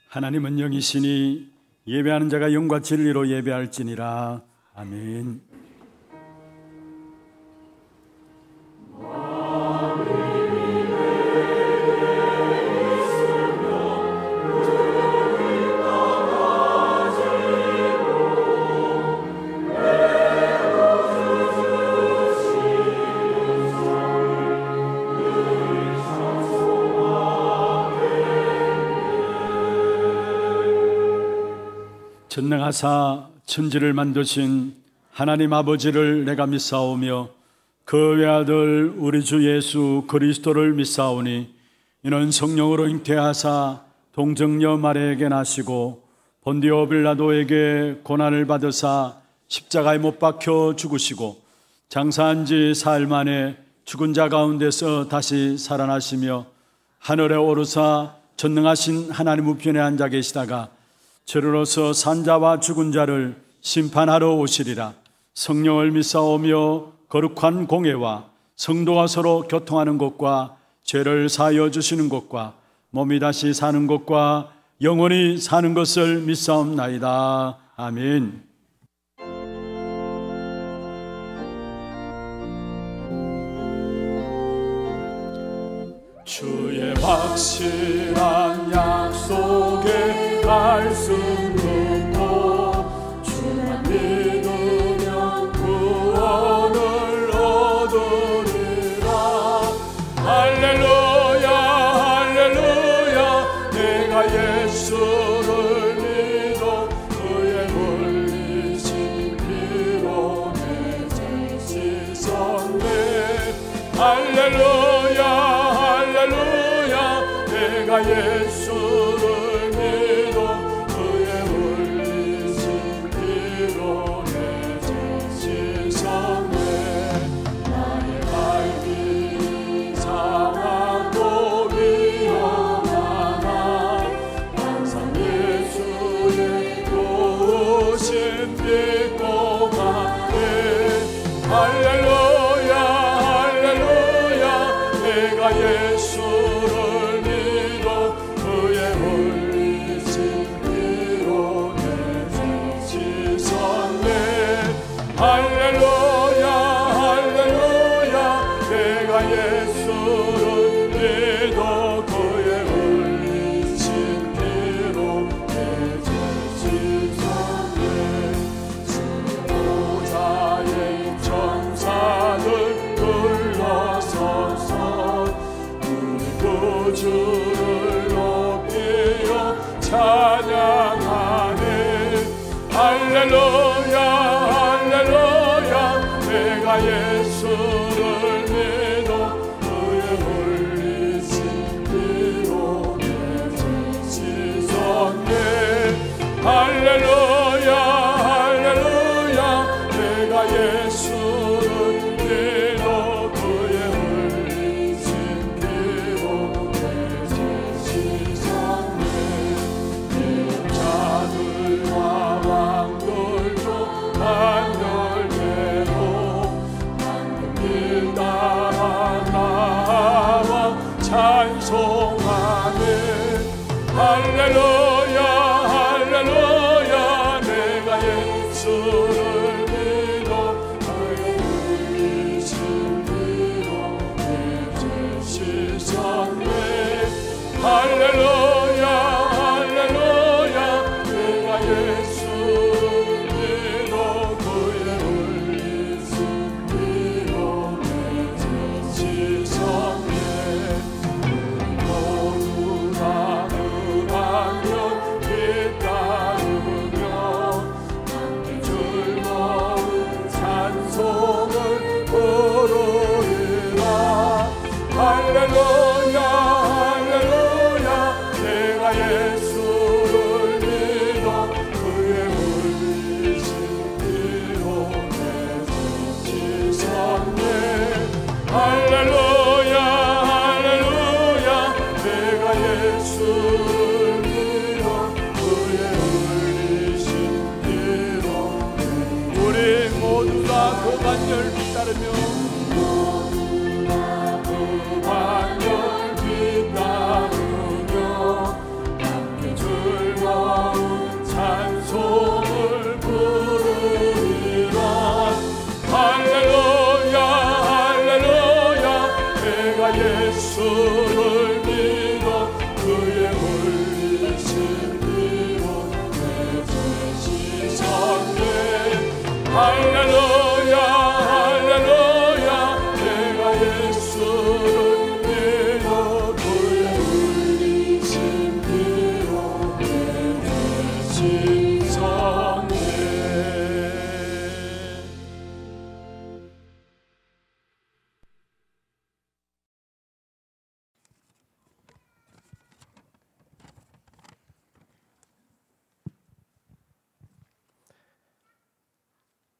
하나님은 영이시니 예배하는 자가 영과 진리로 예배할지니라. 아멘. 전능하사 천지를 만드신 하나님 아버지를 내가 믿사오며 그 외아들 우리 주 예수 그리스도를 믿사오니 이는 성령으로 잉태하사 동정녀 마리아에게 나시고 본디오 빌라도에게 고난을 받으사 십자가에 못 박혀 죽으시고 장사한 지 사흘 만에 죽은 자 가운데서 다시 살아나시며 하늘에 오르사 전능하신 하나님 우편에 앉아 계시다가 저로서 산자와 죽은 자를 심판하러 오시리라. 성령을 믿사오며 거룩한 공회와 성도가 서로 교통하는 것과 죄를 사하여 주시는 것과 몸이 다시 사는 것과 영원히 사는 것을 믿사옵나이다. 아멘. 주의 확실한 약속에 말씀 듣고 주만 믿으면 구원을 얻으리라. 할렐루야 할렐루야. 내가 예수를 믿어 그의 물리신 피로 내 죄 씻었네. 할렐루야 할렐루야. 내가 예수를 주를 높이어 찬양하네. 할렐루야 할렐루야. 내가 예수를 믿어 그의 흘리신 피로 내 죄 씻었네. 할렐루야 할렐루야. 내가 예수를 믿어 그의 흘리신 피로 찬송하네. 할렐루야 할렐루야. 내가 예수를 믿어 그의 흘리신 피로 내 죄 씻었네. 할렐루야 할렐루야. 내가 예수를 믿어 그의 흘리신 피로 내 죄 씻었네. 할렐루야 할렐루야. 내가 예수를 믿어 그의 흘리신 피로 내 죄 씻었네. 할렐루야 할렐루야. 내가 예수를 믿어 그의 흘리신 피로. 우리 모두 다 그 반열 따르며 반열 뒤따르며 함께 줄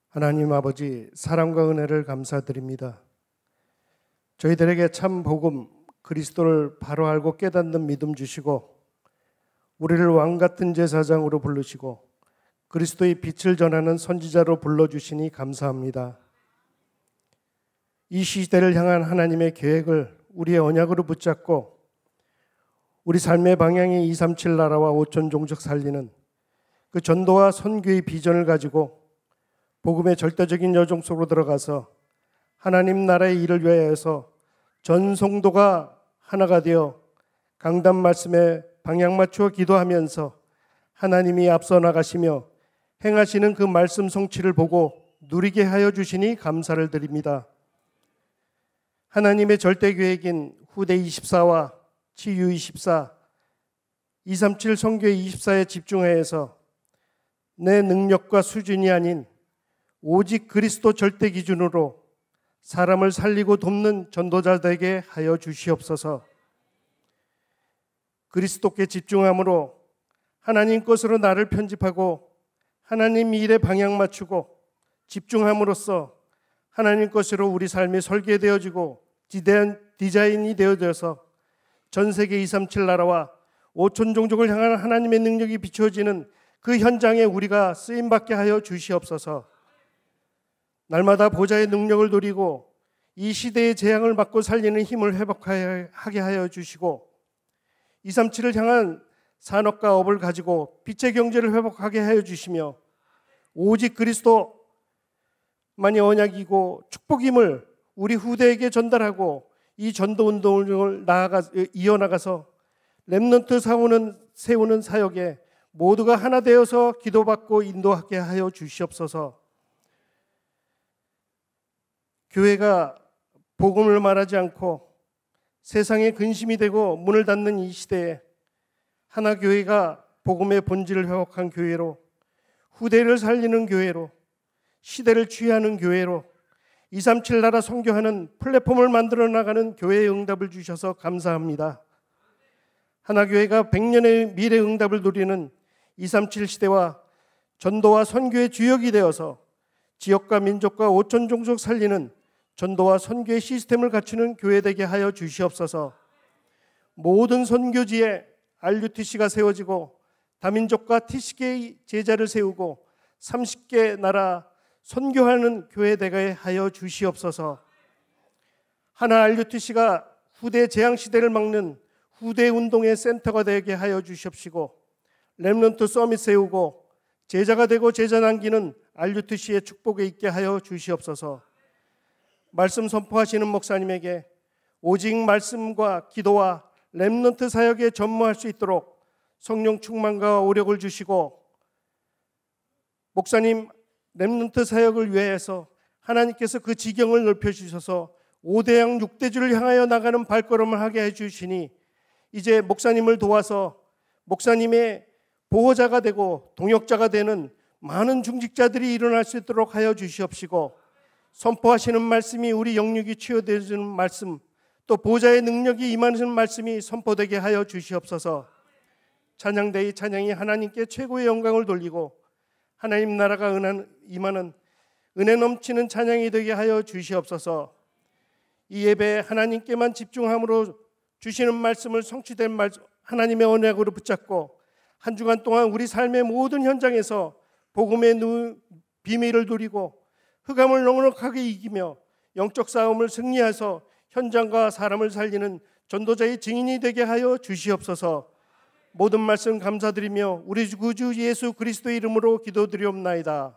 하나님 아버지, 사랑과 은혜를 감사드립니다. 저희들에게 참 복음 그리스도를 바로 알고 깨닫는 믿음 주시고, 우리를 왕 같은 제사장으로 부르시고 그리스도의 빛을 전하는 선지자로 불러주시니 감사합니다. 이 시대를 향한 하나님의 계획을 우리의 언약으로 붙잡고 우리 삶의 방향이 237 나라와 5천 종족 살리는 그 전도와 선교의 비전을 가지고 복음의 절대적인 여정 속으로 들어가서 하나님 나라의 일을 위하여서 전 성도가 하나가 되어 강단 말씀에 방향 맞추어 기도하면서 하나님이 앞서 나가시며 행하시는 그 말씀 성취를 보고 누리게 하여 주시니 감사를 드립니다. 하나님의 절대 계획인 후대 24와 치유 24, 237 선교회 24에 집중하여서 내 능력과 수준이 아닌 오직 그리스도 절대 기준으로 사람을 살리고 돕는 전도자 되게 하여 주시옵소서. 그리스도께 집중함으로 하나님 것으로 나를 편집하고 하나님 일에 방향 맞추고 집중함으로써 하나님 것으로 우리 삶이 설계되어지고 지대한 디자인이 되어져서 전 세계 237 나라와 5천 종족을 향한 하나님의 능력이 비추어지는 그 현장에 우리가 쓰임받게 하여 주시옵소서. 날마다 보좌의 능력을 누리고 이 시대의 재앙을 막고 살리는 힘을 회복하게 하여 주시고 237을 향한 산업과 업을 가지고 빛의 경제를 회복하게 하여 주시며 오직 그리스도만이 언약이고 축복임을 우리 후대에게 전달하고 이 전도 운동을 이어나가서 렘넌트 세우는 사역에 모두가 하나 되어서 기도받고 인도하게 하여 주시옵소서. 교회가 복음을 말하지 않고 세상에 근심이 되고 문을 닫는 이 시대에 하나교회가 복음의 본질을 회복한 교회로, 후대를 살리는 교회로, 시대를 취하는 교회로 237 나라 선교하는 플랫폼을 만들어 나가는 교회의 응답을 주셔서 감사합니다. 하나교회가 100년의 미래 응답을 누리는 237 시대와 전도와 선교의 주역이 되어서 지역과 민족과 5천 종족 살리는 전도와 선교의 시스템을 갖추는 교회 되게 하여 주시옵소서. 모든 선교지에 RUTC가 세워지고 다민족과 TCK 제자를 세우고 30개 나라 선교하는 교회 되게 하여 주시옵소서. 하나 RUTC가 후대 재앙 시대를 막는 후대 운동의 센터가 되게 하여 주시옵시고 렘넌트 서밋 세우고 제자가 되고 제자 남기는 RUTC의 축복에 있게 하여 주시옵소서. 말씀 선포하시는 목사님에게 오직 말씀과 기도와 렘넌트 사역에 전무할 수 있도록 성령 충만과 오력을 주시고 목사님 렘넌트 사역을 위해서 하나님께서 그 지경을 넓혀주셔서 5대양 6대주를 향하여 나가는 발걸음을 하게 해주시니 이제 목사님을 도와서 목사님의 보호자가 되고 동역자가 되는 많은 중직자들이 일어날 수 있도록 하여 주시옵시고 선포하시는 말씀이 우리 영육이 치유되는 말씀, 또 보좌의 능력이 임하는 말씀이 선포되게 하여 주시옵소서. 찬양대의 찬양이 하나님께 최고의 영광을 돌리고 하나님 나라가 임하는 은혜 넘치는 찬양이 되게 하여 주시옵소서. 이 예배에 하나님께만 집중함으로 주시는 말씀을 성취된 하나님의 언약으로 붙잡고 한 주간 동안 우리 삶의 모든 현장에서 복음의 비밀을 누리고 흑암을 넉넉하게 이기며 영적 싸움을 승리해서 현장과 사람을 살리는 전도자의 증인이 되게 하여 주시옵소서. 모든 말씀 감사드리며 우리 구주 예수 그리스도의 이름으로 기도드리옵나이다.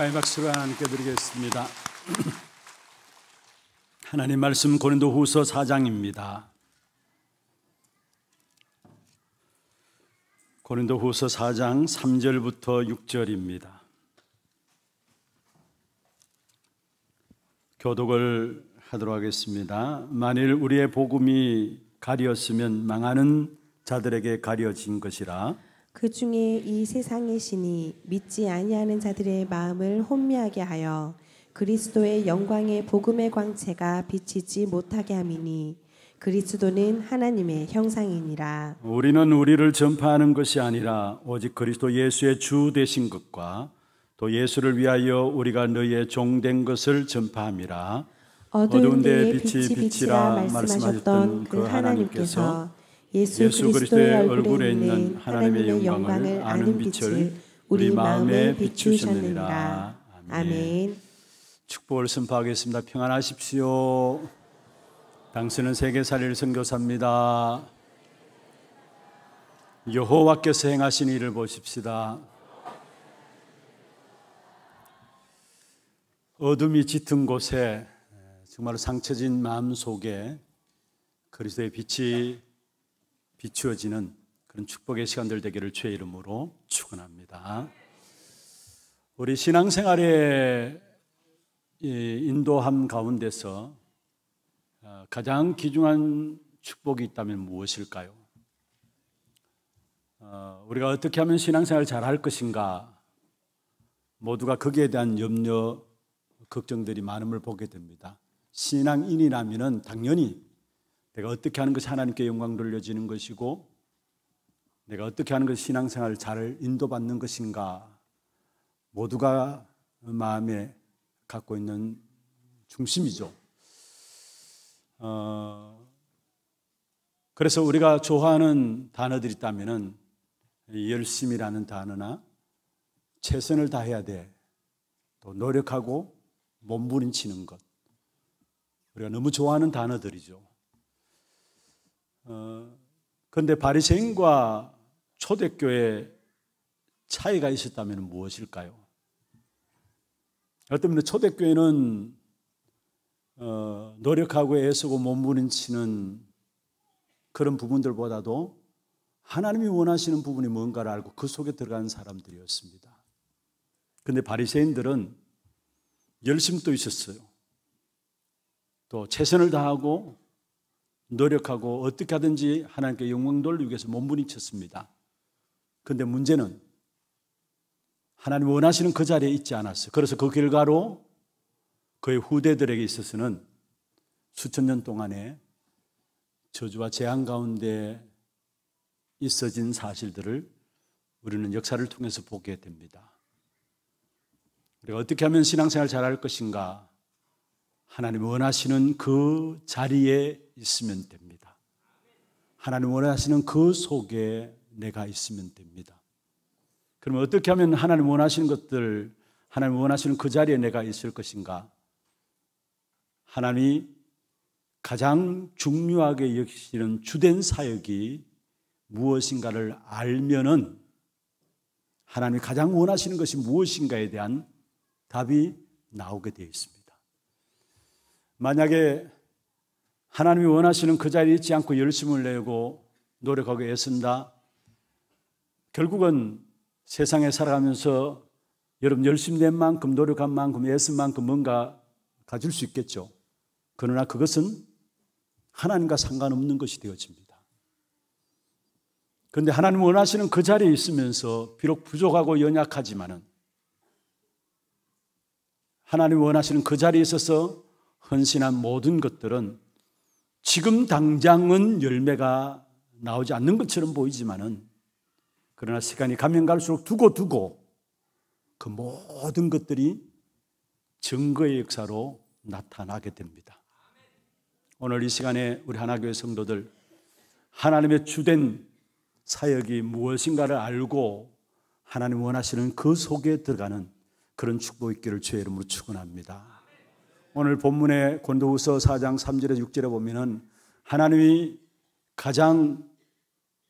평강의 박수를 하나님께 드리겠습니다. 하나님 말씀 고린도후서 4장입니다. 고린도후서 4장 3절부터 6절입니다. 교독을 하도록 하겠습니다. 만일 우리의 복음이 가리었으면 망하는 자들에게 가려진 것이라. 그 중에 이 세상의 신이 믿지 아니하는 자들의 마음을 혼미하게 하여 그리스도의 영광의 복음의 광채가 비치지 못하게 함이니 그리스도는 하나님의 형상이니라. 우리는 우리를 전파하는 것이 아니라 오직 그리스도 예수의 주 되신 것과 또 예수를 위하여 우리가 너희의 종된 것을 전파함이라. 어두운 데에 빛이 비치라 말씀하셨던 그 하나님께서 예수 그리스도의 얼굴에 있는 하나님의 영광을 아는 빛을 우리 마음에 비추셨느니라. 아멘. 축복을 선포하겠습니다. 평안하십시오. 당신은 세계살릴 선교사입니다. 여호와께서 행하신 일을 보십시다. 어둠이 짙은 곳에 정말 상처진 마음 속에 그리스도의 빛이 비추어지는 그런 축복의 시간들 되기를 주의 이름으로 축원합니다. 우리 신앙생활의 인도함 가운데서 가장 귀중한 축복이 있다면 무엇일까요? 우리가 어떻게 하면 신앙생활을 잘할 것인가? 모두가 거기에 대한 염려, 걱정들이 많음을 보게 됩니다. 신앙인이라면 당연히 내가 어떻게 하는 것이 하나님께 영광 돌려지는 것이고 내가 어떻게 하는 것이 신앙생활을 잘 인도받는 것인가 모두가 마음에 갖고 있는 중심이죠. 그래서 우리가 좋아하는 단어들이 있다면 열심이라는 단어나 최선을 다해야 돼, 또 노력하고 몸부림치는 것, 우리가 너무 좋아하는 단어들이죠. 그런데 바리새인과 초대교회 차이가 있었다면 무엇일까요? 어떤 분은 초대교회는 노력하고 애쓰고 몸부림치는 그런 부분들보다도 하나님이 원하시는 부분이 뭔가를 알고 그 속에 들어가는 사람들이었습니다. 그런데 바리새인들은 열심도 있었어요. 또 최선을 다하고 노력하고 어떻게 하든지 하나님께 영광 돌리기 위해서 몸부림쳤습니다. 그런데 문제는 하나님 원하시는 그 자리에 있지 않았어요. 그래서 그 결과로 그의 후대들에게 있어서는 수천 년 동안에 저주와 재앙 가운데 있어진 사실들을 우리는 역사를 통해서 보게 됩니다. 우리가 어떻게 하면 신앙생활 잘할 것인가? 하나님 원하시는 그 자리에 있으면 됩니다. 하나님 원하시는 그 속에 내가 있으면 됩니다. 그러면 어떻게 하면 하나님 원하시는 것들, 하나님 원하시는 그 자리에 내가 있을 것인가? 하나님이 가장 중요하게 여기시는 주된 사역이 무엇인가를 알면은 하나님이 가장 원하시는 것이 무엇인가에 대한 답이 나오게 되어 있습니다. 만약에 하나님이 원하시는 그 자리에 있지 않고 열심을 내고 노력하고 애쓴다, 결국은 세상에 살아가면서 여러분 열심히 낸 만큼 노력한 만큼 애쓴 만큼 뭔가 가질 수 있겠죠. 그러나 그것은 하나님과 상관없는 것이 되어집니다. 그런데 하나님 원하시는 그 자리에 있으면서 비록 부족하고 연약하지만은 하나님 원하시는 그 자리에 있어서 헌신한 모든 것들은 지금 당장은 열매가 나오지 않는 것처럼 보이지만은 그러나 시간이 가면 갈수록 두고 그 모든 것들이 증거의 역사로 나타나게 됩니다. 오늘 이 시간에 우리 하나교회 성도들 하나님의 주된 사역이 무엇인가를 알고 하나님 원하시는 그 속에 들어가는 그런 축복이 있기를 주의 이름으로 축원합니다. 오늘 본문의 고린도후서 4장 3절에 6절에 보면은 하나님이 가장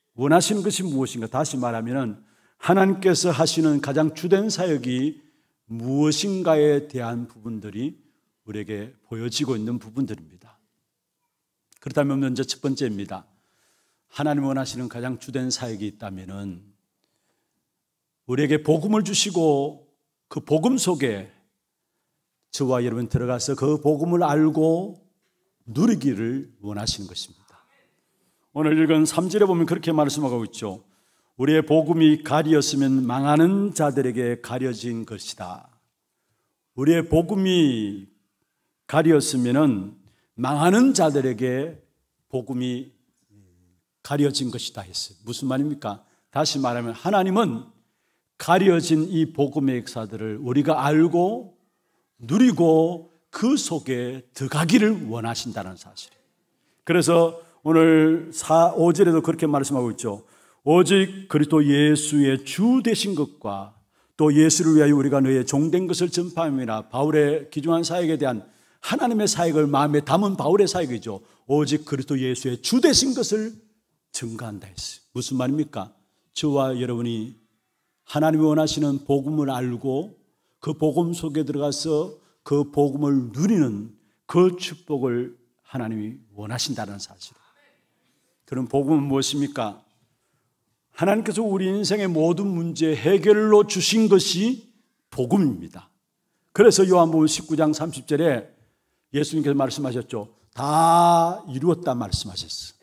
원하시는 것이 무엇인가? 다시 말하면은 하나님께서 하시는 가장 주된 사역이 무엇인가에 대한 부분들이 우리에게 보여지고 있는 부분들입니다. 그렇다면 먼저 첫 번째입니다. 하나님 원하시는 가장 주된 사역이 있다면은 우리에게 복음을 주시고 그 복음 속에 저와 여러분 들어가서 그 복음을 알고 누리기를 원하시는 것입니다. 오늘 읽은 3절에 보면 그렇게 말씀하고 있죠. 우리의 복음이 가리었으면 망하는 자들에게 가려진 것이다. 우리의 복음이 가리었으면 망하는 자들에게 복음이 가려진 것이다 했어요. 무슨 말입니까? 다시 말하면 하나님은 가려진 이 복음의 역사들을 우리가 알고 누리고 그 속에 들어가기를 원하신다는 사실이에요. 그래서 오늘 5절에도 그렇게 말씀하고 있죠. 오직 그리스도 예수의 주 되신 것과 또 예수를 위하여 우리가 너의 종된 것을 전파함이라. 바울의 귀중한 사역에 대한 하나님의 사역을 마음에 담은 바울의 사역이죠. 오직 그리스도 예수의 주 되신 것을 증거한다 했어요. 무슨 말입니까? 저와 여러분이 하나님이 원하시는 복음을 알고 그 복음 속에 들어가서 그 복음을 누리는 그 축복을 하나님이 원하신다는 사실. 그럼 복음은 무엇입니까? 하나님께서 우리 인생의 모든 문제 해결로 주신 것이 복음입니다. 그래서 요한복음 19장 30절에 예수님께서 말씀하셨죠. 다 이루었다 말씀하셨어요.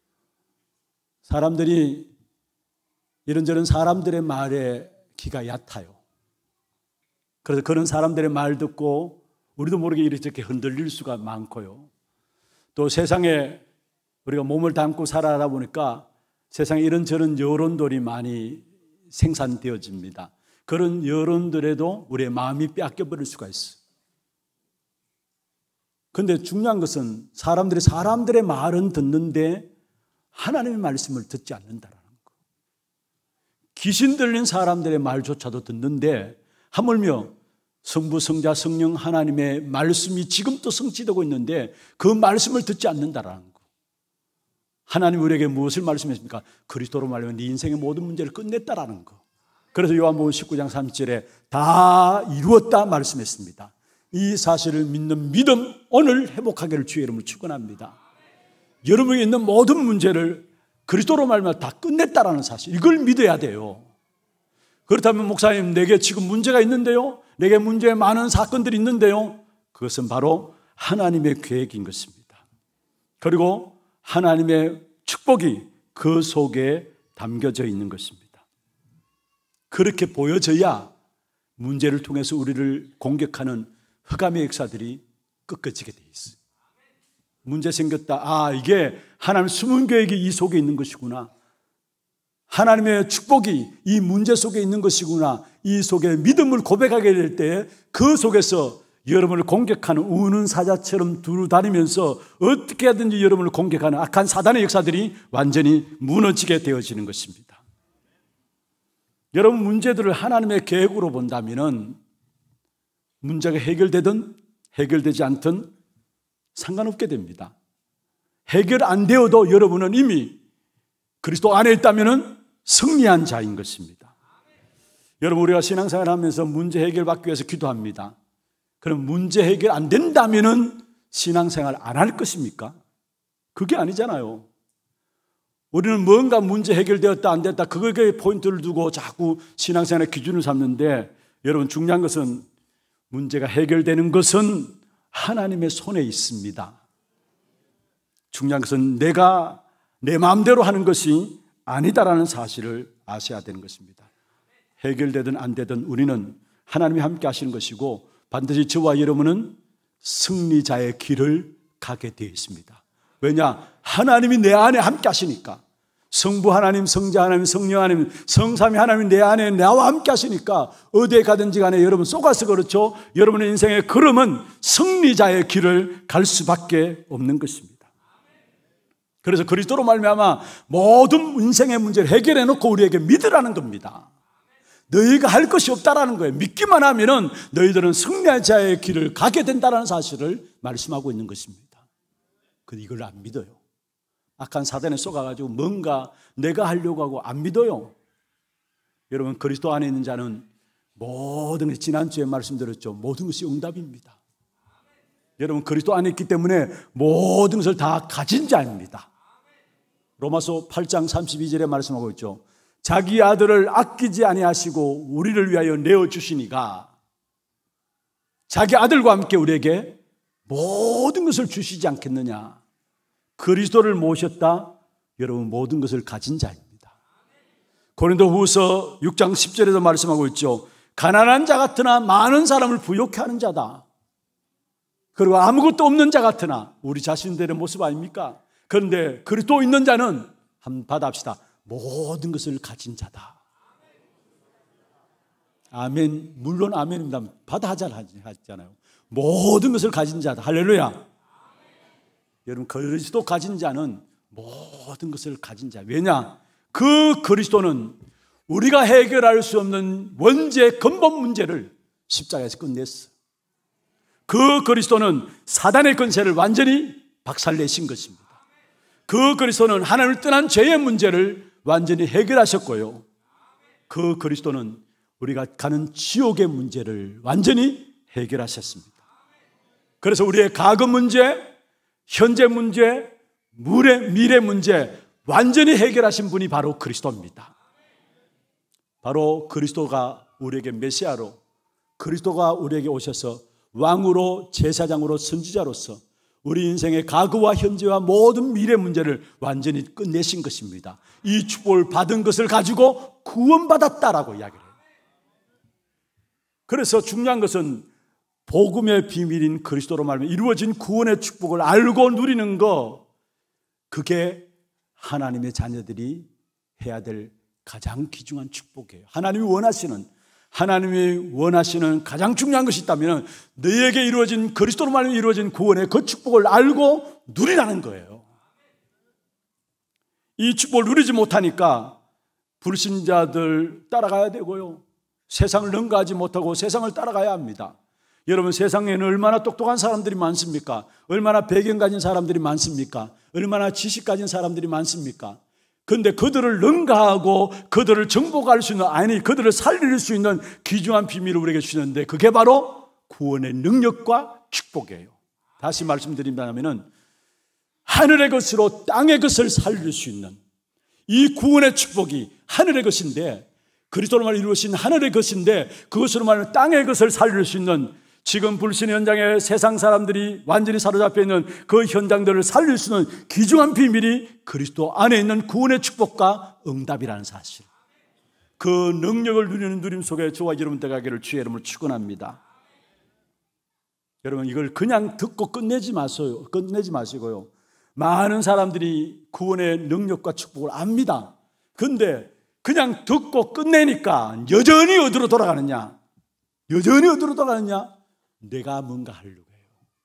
사람들이 이런저런 사람들의 말에 귀가 얕아요. 그래서 그런 사람들의 말 듣고 우리도 모르게 이렇게 흔들릴 수가 많고요. 또 세상에 우리가 몸을 담고 살아가다 보니까 세상에 이런저런 여론들이 많이 생산되어집니다. 그런 여론들에도 우리의 마음이 뺏겨버릴 수가 있어요. 그런데 중요한 것은 사람들의 말은 듣는데 하나님의 말씀을 듣지 않는다라는 거. 귀신 들린 사람들의 말조차도 듣는데 하물며 성부, 성자, 성령 하나님의 말씀이 지금도 성취되고 있는데 그 말씀을 듣지 않는다라는 거. 하나님 우리에게 무엇을 말씀했습니까? 그리스도로 말하면 네 인생의 모든 문제를 끝냈다라는 거. 그래서 요한복음 19장 30절에 다 이루었다 말씀했습니다. 이 사실을 믿는 믿음 오늘 회복하기를 주의 이름으로 축원합니다. 여러분에게 있는 모든 문제를 그리스도로 말하면 다 끝냈다라는 사실, 이걸 믿어야 돼요. 그렇다면 목사님, 내게 지금 문제가 있는데요, 내게 문제에 많은 사건들이 있는데요, 그것은 바로 하나님의 계획인 것입니다. 그리고 하나님의 축복이 그 속에 담겨져 있는 것입니다. 그렇게 보여져야 문제를 통해서 우리를 공격하는 흑암의 역사들이 꺾어지게 돼 있어요. 문제 생겼다. 이게 하나님의 숨은 계획이 이 속에 있는 것이구나. 하나님의 축복이 이 문제 속에 있는 것이구나. 이 속에 믿음을 고백하게 될 때 그 속에서 여러분을 공격하는 우는 사자처럼 두루 다니면서 어떻게 하든지 여러분을 공격하는 악한 사단의 역사들이 완전히 무너지게 되어지는 것입니다. 여러분 문제들을 하나님의 계획으로 본다면 문제가 해결되든 해결되지 않든 상관없게 됩니다. 해결 안 되어도 여러분은 이미 그리스도 안에 있다면 승리한 자인 것입니다. 여러분 우리가 신앙생활을 하면서 문제 해결받기 위해서 기도합니다. 그럼 문제 해결 안 된다면 신앙생활 안 할 것입니까? 그게 아니잖아요. 우리는 뭔가 문제 해결되었다 안 됐다 그거에 포인트를 두고 자꾸 신앙생활의 기준을 삼는데 여러분 중요한 것은 문제가 해결되는 것은 하나님의 손에 있습니다. 중요한 것은 내가 내 마음대로 하는 것이 아니다라는 사실을 아셔야 되는 것입니다. 해결되든 안 되든 우리는 하나님이 함께 하시는 것이고 반드시 저와 여러분은 승리자의 길을 가게 되어 있습니다. 왜냐? 하나님이 내 안에 함께 하시니까. 성부 하나님, 성자 하나님, 성령 하나님, 성삼위 하나님 내 안에 나와 함께 하시니까 어디에 가든지 간에 여러분 쏘가서 그렇죠. 여러분의 인생의 걸음은 승리자의 길을 갈 수밖에 없는 것입니다. 그래서 그리스도로 말미암아 모든 인생의 문제를 해결해 놓고 우리에게 믿으라는 겁니다. 너희가 할 것이 없다라는 거예요. 믿기만 하면은 너희들은 승리자의 길을 가게 된다는 사실을 말씀하고 있는 것입니다. 근데 이걸 안 믿어요. 악한 사단에 쏘가가지고 뭔가 내가 하려고 하고 안 믿어요. 여러분 그리스도 안에 있는 자는 모든 것이 지난주에 말씀드렸죠. 모든 것이 응답입니다. 여러분 그리스도 안에 있기 때문에 모든 것을 다 가진 자입니다. 로마서 8장 32절에 말씀하고 있죠. 자기 아들을 아끼지 아니하시고 우리를 위하여 내어주시니가 자기 아들과 함께 우리에게 모든 것을 주시지 않겠느냐. 그리스도를 모셨다. 여러분 모든 것을 가진 자입니다. 고린도후서 6장 10절에도 말씀하고 있죠. 가난한 자 같으나 많은 사람을 부욕해 하는 자다. 그리고 아무것도 없는 자 같으나 우리 자신들의 모습 아닙니까? 그런데 그리스도 있는 자는 한번 받아합시다. 모든 것을 가진 자다. 아멘. 물론 아멘입니다. 받아하잖아요. 모든 것을 가진 자다. 할렐루야. 여러분 그리스도 가진 자는 모든 것을 가진 자. 왜냐? 그 그리스도는 우리가 해결할 수 없는 원죄 근본 문제를 십자가에서 끝냈어. 그 그리스도는 사단의 권세를 완전히 박살내신 것입니다. 그 그리스도는 하나님을 떠난 죄의 문제를 완전히 해결하셨고요. 그 그리스도는 우리가 가는 지옥의 문제를 완전히 해결하셨습니다. 그래서 우리의 과거 문제, 현재 문제, 미래 문제 완전히 해결하신 분이 바로 그리스도입니다. 바로 그리스도가 우리에게 메시아로, 그리스도가 우리에게 오셔서 왕으로, 제사장으로, 선지자로서 우리 인생의 과거와 현재와 모든 미래 문제를 완전히 끝내신 것입니다. 이 축복을 받은 것을 가지고 구원받았다라고 이야기를 해요. 그래서 중요한 것은 복음의 비밀인 그리스도로 말하면 이루어진 구원의 축복을 알고 누리는 거, 그게 하나님의 자녀들이 해야 될 가장 귀중한 축복이에요. 하나님이 원하시는 가장 중요한 것이 있다면 너희에게 이루어진 그리스도로 말하면 이루어진 구원의 그 축복을 알고 누리라는 거예요. 이 축복을 누리지 못하니까 불신자들 따라가야 되고요. 세상을 능가하지 못하고 세상을 따라가야 합니다. 여러분 세상에는 얼마나 똑똑한 사람들이 많습니까? 얼마나 배경 가진 사람들이 많습니까? 얼마나 지식 가진 사람들이 많습니까? 그런데 그들을 능가하고 그들을 정복할 수 있는, 아니 그들을 살릴 수 있는 귀중한 비밀을 우리에게 주시는데 그게 바로 구원의 능력과 축복이에요. 다시 말씀드린다면 하늘의 것으로 땅의 것을 살릴 수 있는 이 구원의 축복이 하늘의 것인데, 그리스도로 말하면 이루어진 하늘의 것인데 그것으로 말하면 땅의 것을 살릴 수 있는, 지금 불신 현장에 세상 사람들이 완전히 사로잡혀 있는 그 현장들을 살릴 수 있는 귀중한 비밀이 그리스도 안에 있는 구원의 축복과 응답이라는 사실. 그 능력을 누리는 누림 속에 저와 여러분 들어가기를 주의 이름으로 축원합니다. 여러분 이걸 그냥 듣고 끝내지 마시고요. 많은 사람들이 구원의 능력과 축복을 압니다. 그런데 그냥 듣고 끝내니까 여전히 어디로 돌아가느냐? 내가 뭔가 하려고 해요.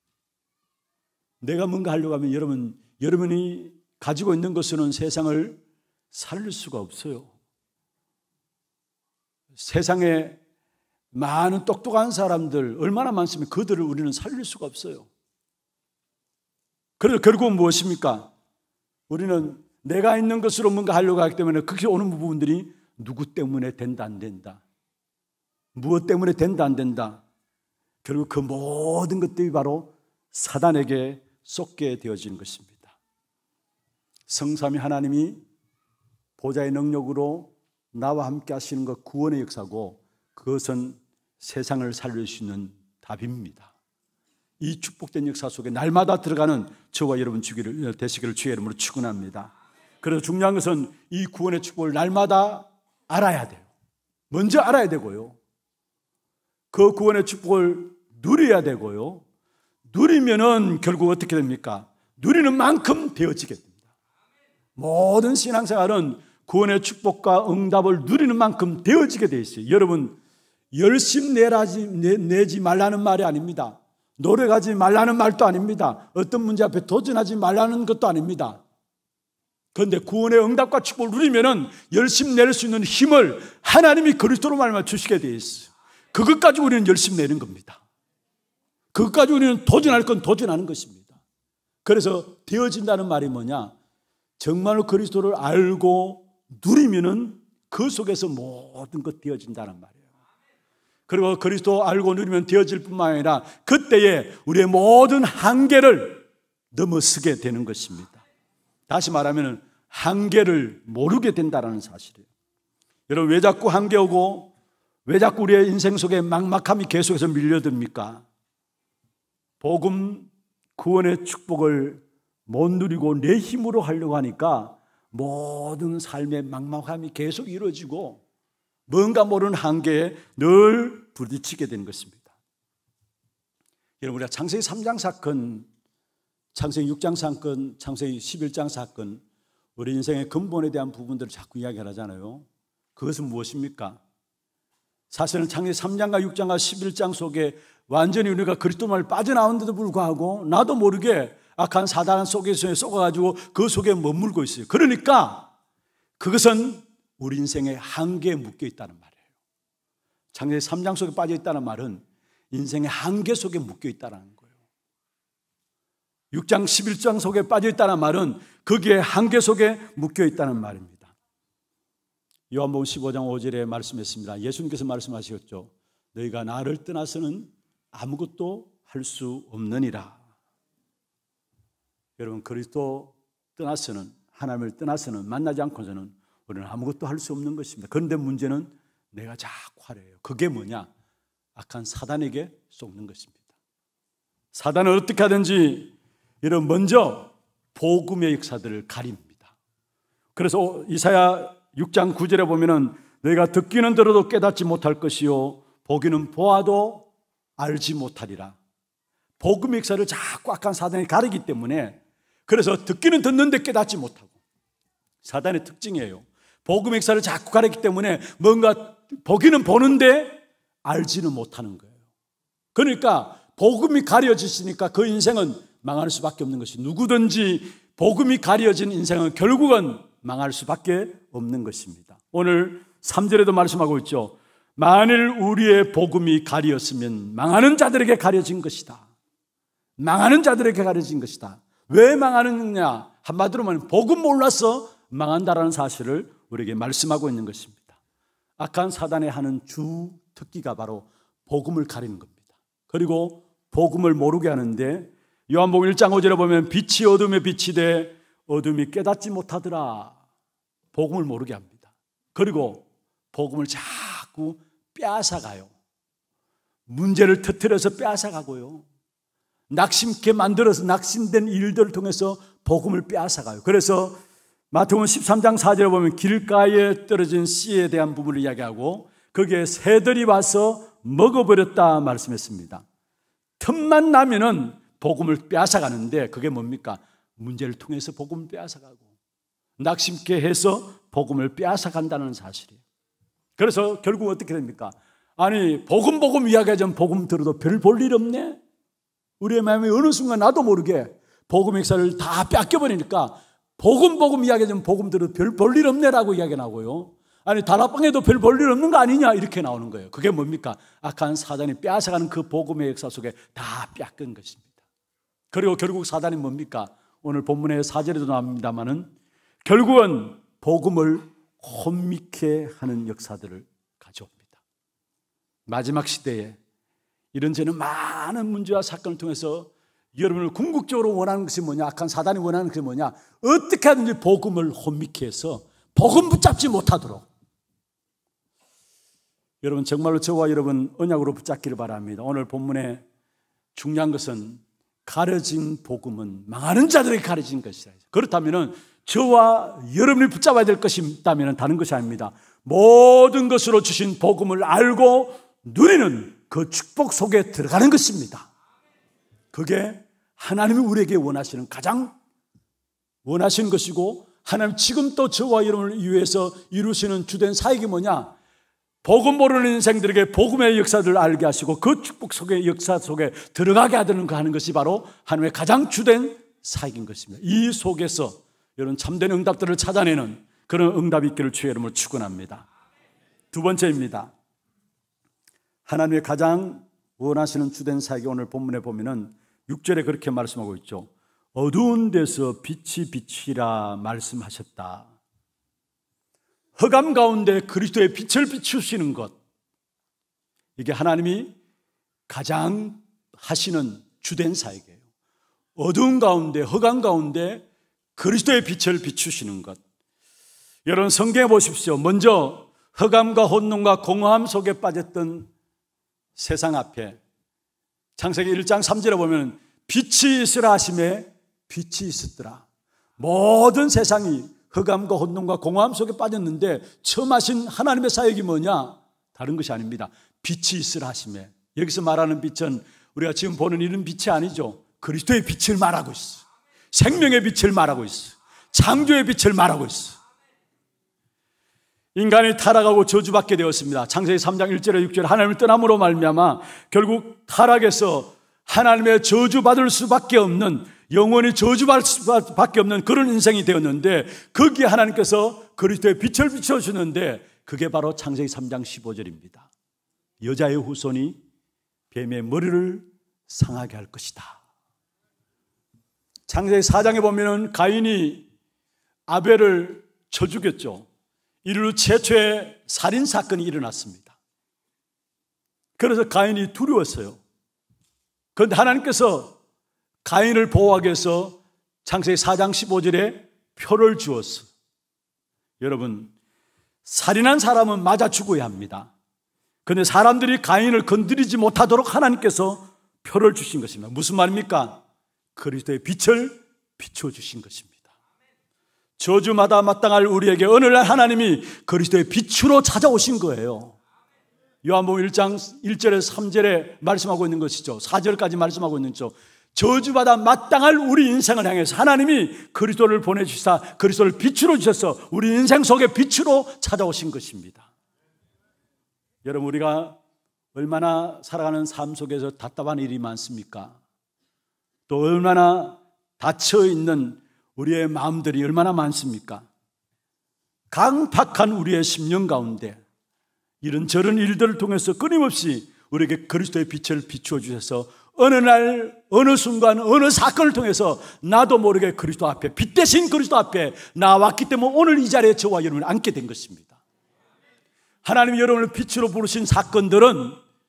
내가 뭔가 하려고 하면 여러분이 가지고 있는 것으로는 세상을 살릴 수가 없어요. 세상에 많은 똑똑한 사람들 얼마나 많습니까? 그들을 우리는 살릴 수가 없어요. 그래서 결국은 무엇입니까? 우리는 내가 있는 것으로 뭔가 하려고 하기 때문에 그렇게 오는 부분들이 누구 때문에 된다 안 된다, 무엇 때문에 된다 안 된다, 결국 그 모든 것들이 바로 사단에게 쏟게 되어지는 것입니다. 성삼위 하나님이 보좌의 능력으로 나와 함께 하시는 것, 구원의 역사고, 그것은 세상을 살릴 수 있는 답입니다. 이 축복된 역사 속에 날마다 들어가는 저와 여러분 되시기를 주의 이름으로 축원합니다. 그래서 중요한 것은 이 구원의 축복을 날마다 알아야 돼요. 먼저 알아야 되고요. 그 구원의 축복을 누려야 되고요. 누리면은 결국 어떻게 됩니까? 누리는 만큼 되어지게 됩니다. 모든 신앙생활은 구원의 축복과 응답을 누리는 만큼 되어지게 되어 있어요. 여러분 열심 내지 말라는 말이 아닙니다. 노력하지 말라는 말도 아닙니다. 어떤 문제 앞에 도전하지 말라는 것도 아닙니다. 그런데 구원의 응답과 축복을 누리면은 열심 낼 수 있는 힘을 하나님이 그리스도로 말미암아 주시게 되어 있어요. 그것 가지고 우리는 열심 내는 겁니다. 그것 가지고 우리는 도전할 건 도전하는 것입니다. 그래서 되어진다는 말이 뭐냐? 정말로 그리스도를 알고 누리면은 그 속에서 모든 것 되어진다는 말이에요. 그리고 그리스도 알고 누리면 되어질 뿐만 아니라 그때에 우리의 모든 한계를 넘어서게 되는 것입니다. 다시 말하면 한계를 모르게 된다는 사실이에요. 여러분, 왜 자꾸 한계 오고 왜 자꾸 우리의 인생 속에 막막함이 계속해서 밀려듭니까? 복음 구원의 축복을 못 누리고 내 힘으로 하려고 하니까 모든 삶의 막막함이 계속 이루어지고 뭔가 모르는 한계에 늘 부딪히게 되는 것입니다. 여러분, 우리가 창세기 3장 사건, 창세기 6장 사건, 창세기 11장 사건, 우리 인생의 근본에 대한 부분들을 자꾸 이야기하잖아요. 그것은 무엇입니까? 사실은 창세기 3장과 6장과 11장 속에 완전히 우리가 그리스도만을 빠져나오는데도 불구하고 나도 모르게 악한 사단 속에서 썩어가지고 그 속에 머물고 있어요. 그러니까 그것은 우리 인생의 한계에 묶여 있다는 말이에요. 창세기 3장 속에 빠져 있다는 말은 인생의 한계 속에 묶여 있다는 거예요. 6장 11장 속에 빠져 있다는 말은 거기에 한계 속에 묶여 있다는 말입니다. 요한복음 15장 5절에 말씀했습니다. 예수님께서 말씀하셨죠. 너희가 나를 떠나서는 아무것도 할 수 없느니라. 여러분, 그리스도 떠나서는, 하나님을 떠나서는, 만나지 않고서는 우리는 아무것도 할 수 없는 것입니다. 그런데 문제는 내가 자꾸 하래요. 그게 뭐냐? 악한 사단에게 속는 것입니다. 사단은 어떻게 하든지 여러분, 먼저 복음의 역사들을 가립니다. 그래서 이사야 6장 9절에 보면은 너희가 듣기는 들어도 깨닫지 못할 것이요 보기는 보아도 알지 못하리라. 복음의 역사를 자꾸 악한 사단이 가리기 때문에, 그래서 듣기는 듣는데 깨닫지 못하고, 사단의 특징이에요. 복음의 역사를 자꾸 가리기 때문에 뭔가 보기는 보는데 알지는 못하는 거예요. 그러니까 복음이 가려지시니까 그 인생은 망할 수밖에 없는 것이, 누구든지 복음이 가려진 인생은 결국은 망할 수밖에 없는 것입니다. 오늘 3절에도 말씀하고 있죠. 만일 우리의 복음이 가리었으면 망하는 자들에게 가려진 것이다. 망하는 자들에게 가려진 것이다. 왜 망하느냐? 한마디로 말하면 복음 몰라서 망한다라는 사실을 우리에게 말씀하고 있는 것입니다. 악한 사단의 하는 주 특기가 바로 복음을 가리는 겁니다. 그리고 복음을 모르게 하는데, 요한복음 1장 5절에 보면 빛이 어둠에 비치되 어둠이 깨닫지 못하더라. 복음을 모르게 합니다. 그리고 복음을 자꾸 빼앗아가요. 문제를 터뜨려서 빼앗아가고요. 낙심케 만들어서 낙심된 일들을 통해서 복음을 빼앗아가요. 그래서 마태복음 13장 4절에 보면 길가에 떨어진 씨에 대한 부분을 이야기하고 거기에 새들이 와서 먹어버렸다 말씀했습니다. 틈만 나면은 복음을 빼앗아가는데, 그게 뭡니까? 문제를 통해서 복음을 빼앗아가고 낙심케 해서 복음을 빼앗아간다는 사실이에요. 그래서 결국 어떻게 됩니까? 아니, 복음 이야기하자면 복음 들어도 별 볼 일 없네? 우리의 마음에 어느 순간 나도 모르게 복음 역사를 다 뺏겨버리니까 복음 이야기하자면 복음 들어도 별 볼 일 없네라고 이야기 나고요. 아니, 다락방에도 별 볼 일 없는 거 아니냐 이렇게 나오는 거예요. 그게 뭡니까? 악한 사단이 빼앗아가는 그 복음의 역사 속에 다 뺏긴 것입니다. 그리고 결국 사단이 뭡니까? 오늘 본문의 4절에도 나옵니다마는 결국은 복음을 혼미케 하는 역사들을 가져옵니다. 마지막 시대에 이런저런 많은 문제와 사건을 통해서 여러분을 궁극적으로 원하는 것이 뭐냐? 악한 사단이 원하는 것이 뭐냐? 어떻게 하든지 복음을 혼미케 해서 복음 붙잡지 못하도록. 여러분, 정말로 저와 여러분 언약으로 붙잡기를 바랍니다. 오늘 본문에 중요한 것은 가려진 복음은 망하는 자들에게 가려진 것이다. 그렇다면 저와 여러분이 붙잡아야 될 것이 있다면 다른 것이 아닙니다. 모든 것으로 주신 복음을 알고 누리는 그 축복 속에 들어가는 것입니다. 그게 하나님이 우리에게 원하시는, 가장 원하시는 것이고, 하나님 지금 또 저와 여러분을 위해서 이루시는 주된 사역이 뭐냐? 복음 모르는 인생들에게 복음의 역사들을 알게 하시고 그 축복 속의 역사 속에 들어가게 하는 것이 바로 하나님의 가장 주된 사역인 것입니다. 이 속에서 여러분 참된 응답들을 찾아내는 그런 응답이 있기를 주의 이름으로 축원합니다. 두 번째입니다. 하나님의 가장 원하시는 주된 사역이 오늘 본문에 보면은 6절에 그렇게 말씀하고 있죠. 어두운 데서 빛이 비치라 말씀하셨다. 흑암 가운데 그리스도의 빛을 비추시는 것, 이게 하나님이 가장 하시는 주된 사역이에요. 어두운 가운데, 흑암 가운데 그리스도의 빛을 비추시는 것. 여러분 성경에 보십시오. 먼저 흑암과 혼돈과 공허함 속에 빠졌던 세상 앞에 창세기 1장 3절에 보면 빛이 있으라 하심에 빛이 있었더라. 모든 세상이 흑암과 혼돈과 공허함 속에 빠졌는데 처음 하신 하나님의 사역이 뭐냐? 다른 것이 아닙니다. 빛이 있으라 하심에. 여기서 말하는 빛은 우리가 지금 보는 이런 빛이 아니죠. 그리스도의 빛을 말하고 있어. 생명의 빛을 말하고 있어. 창조의 빛을 말하고 있어. 인간이 타락하고 저주받게 되었습니다. 창세기 3장 1절에 6절에 하나님을 떠남으로 말미암아 결국 타락해서 하나님의 저주받을 수밖에 없는, 영원히 저주받을 수밖에 없는 그런 인생이 되었는데, 거기에 하나님께서 그리스도의 빛을 비춰주는데 그게 바로 창세기 3장 15절입니다. 여자의 후손이 뱀의 머리를 상하게 할 것이다. 창세기 4장에 보면은 가인이 아벨을 쳐 죽였죠. 이를 후 최초의 살인 사건이 일어났습니다. 그래서 가인이 두려웠어요. 그런데 하나님께서 가인을 보호하기 위해서 창세기 4장 15절에 표를 주었어. 여러분, 살인한 사람은 맞아 죽어야 합니다. 그런데 사람들이 가인을 건드리지 못하도록 하나님께서 표를 주신 것입니다. 무슨 말입니까? 그리스도의 빛을 비춰주신 것입니다. 저주마다 마땅할 우리에게 어느 날 하나님이 그리스도의 빛으로 찾아오신 거예요. 요한복음 1장 1절에서 3절에 말씀하고 있는 것이죠. 4절까지 말씀하고 있는 거죠. 저주받아 마땅할 우리 인생을 향해서 하나님이 그리스도를 보내주시사 그리스도를 빛으로 주셔서 우리 인생 속에 빛으로 찾아오신 것입니다. 여러분, 우리가 얼마나 살아가는 삶 속에서 답답한 일이 많습니까? 또 얼마나 닫혀있는 우리의 마음들이 얼마나 많습니까? 강팍한 우리의 심령 가운데 이런저런 일들을 통해서 끊임없이 우리에게 그리스도의 빛을 비추어 주셔서 어느 날, 어느 순간, 어느 사건을 통해서 나도 모르게 그리스도 앞에, 빛 대신 그리스도 앞에 나왔기 때문에 오늘 이 자리에 저와 여러분을 앉게 된 것입니다. 하나님이 여러분을 빛으로 부르신 사건들은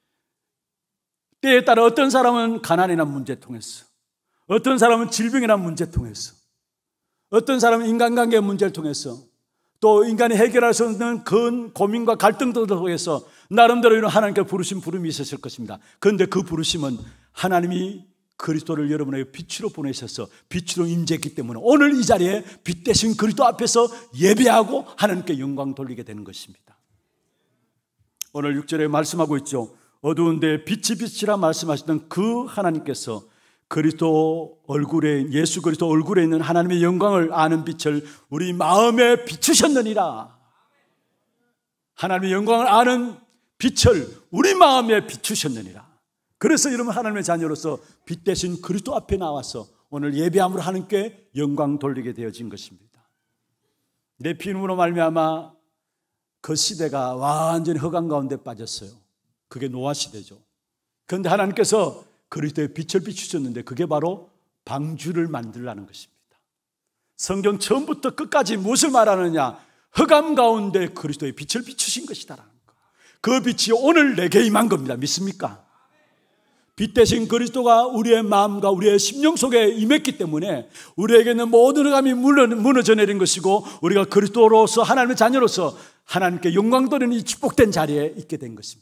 때에 따라 어떤 사람은 가난이나 문제 통해서, 어떤 사람은 질병이나 문제 통해서, 어떤 사람은 인간관계 문제를 통해서, 또 인간이 해결할 수 없는 큰 고민과 갈등들을 통해서 나름대로 이런 하나님께 부르신 부름이 있었을 것입니다. 그런데 그 부르심은 하나님이 그리스도를 여러분에게 빛으로 보내셔서 빛으로 임재했기 때문에 오늘 이 자리에 빛 대신 그리스도 앞에서 예배하고 하나님께 영광 돌리게 되는 것입니다. 오늘 6절에 말씀하고 있죠. 어두운데 빛이 빛이라 말씀하시던 그 하나님께서 그리스도 얼굴에, 예수 그리스도 얼굴에 있는 하나님의 영광을 아는 빛을 우리 마음에 비추셨느니라. 하나님의 영광을 아는 빛을 우리 마음에 비추셨느니라. 그래서 여러분 하나님의 자녀로서 빛 대신 그리스도 앞에 나와서 오늘 예배함으로 하나님께 영광 돌리게 되어진 것입니다. 내 피눈으로 말미암아 그 시대가 완전히 흑암 가운데 빠졌어요. 그게 노아 시대죠. 그런데 하나님께서 그리스도의 빛을 비추셨는데 그게 바로 방주를 만들라는 것입니다. 성경 처음부터 끝까지 무엇을 말하느냐? 흑암 가운데 그리스도의 빛을 비추신 것이다라는 거. 그 빛이 오늘 내게 임한 겁니다. 믿습니까? 빛 대신 그리스도가 우리의 마음과 우리의 심령 속에 임했기 때문에 우리에게는 모든 흑암이 무너져 내린 것이고 우리가 그리스도로서 하나님의 자녀로서 하나님께 영광 돌리는 이 축복된 자리에 있게 된 것입니다.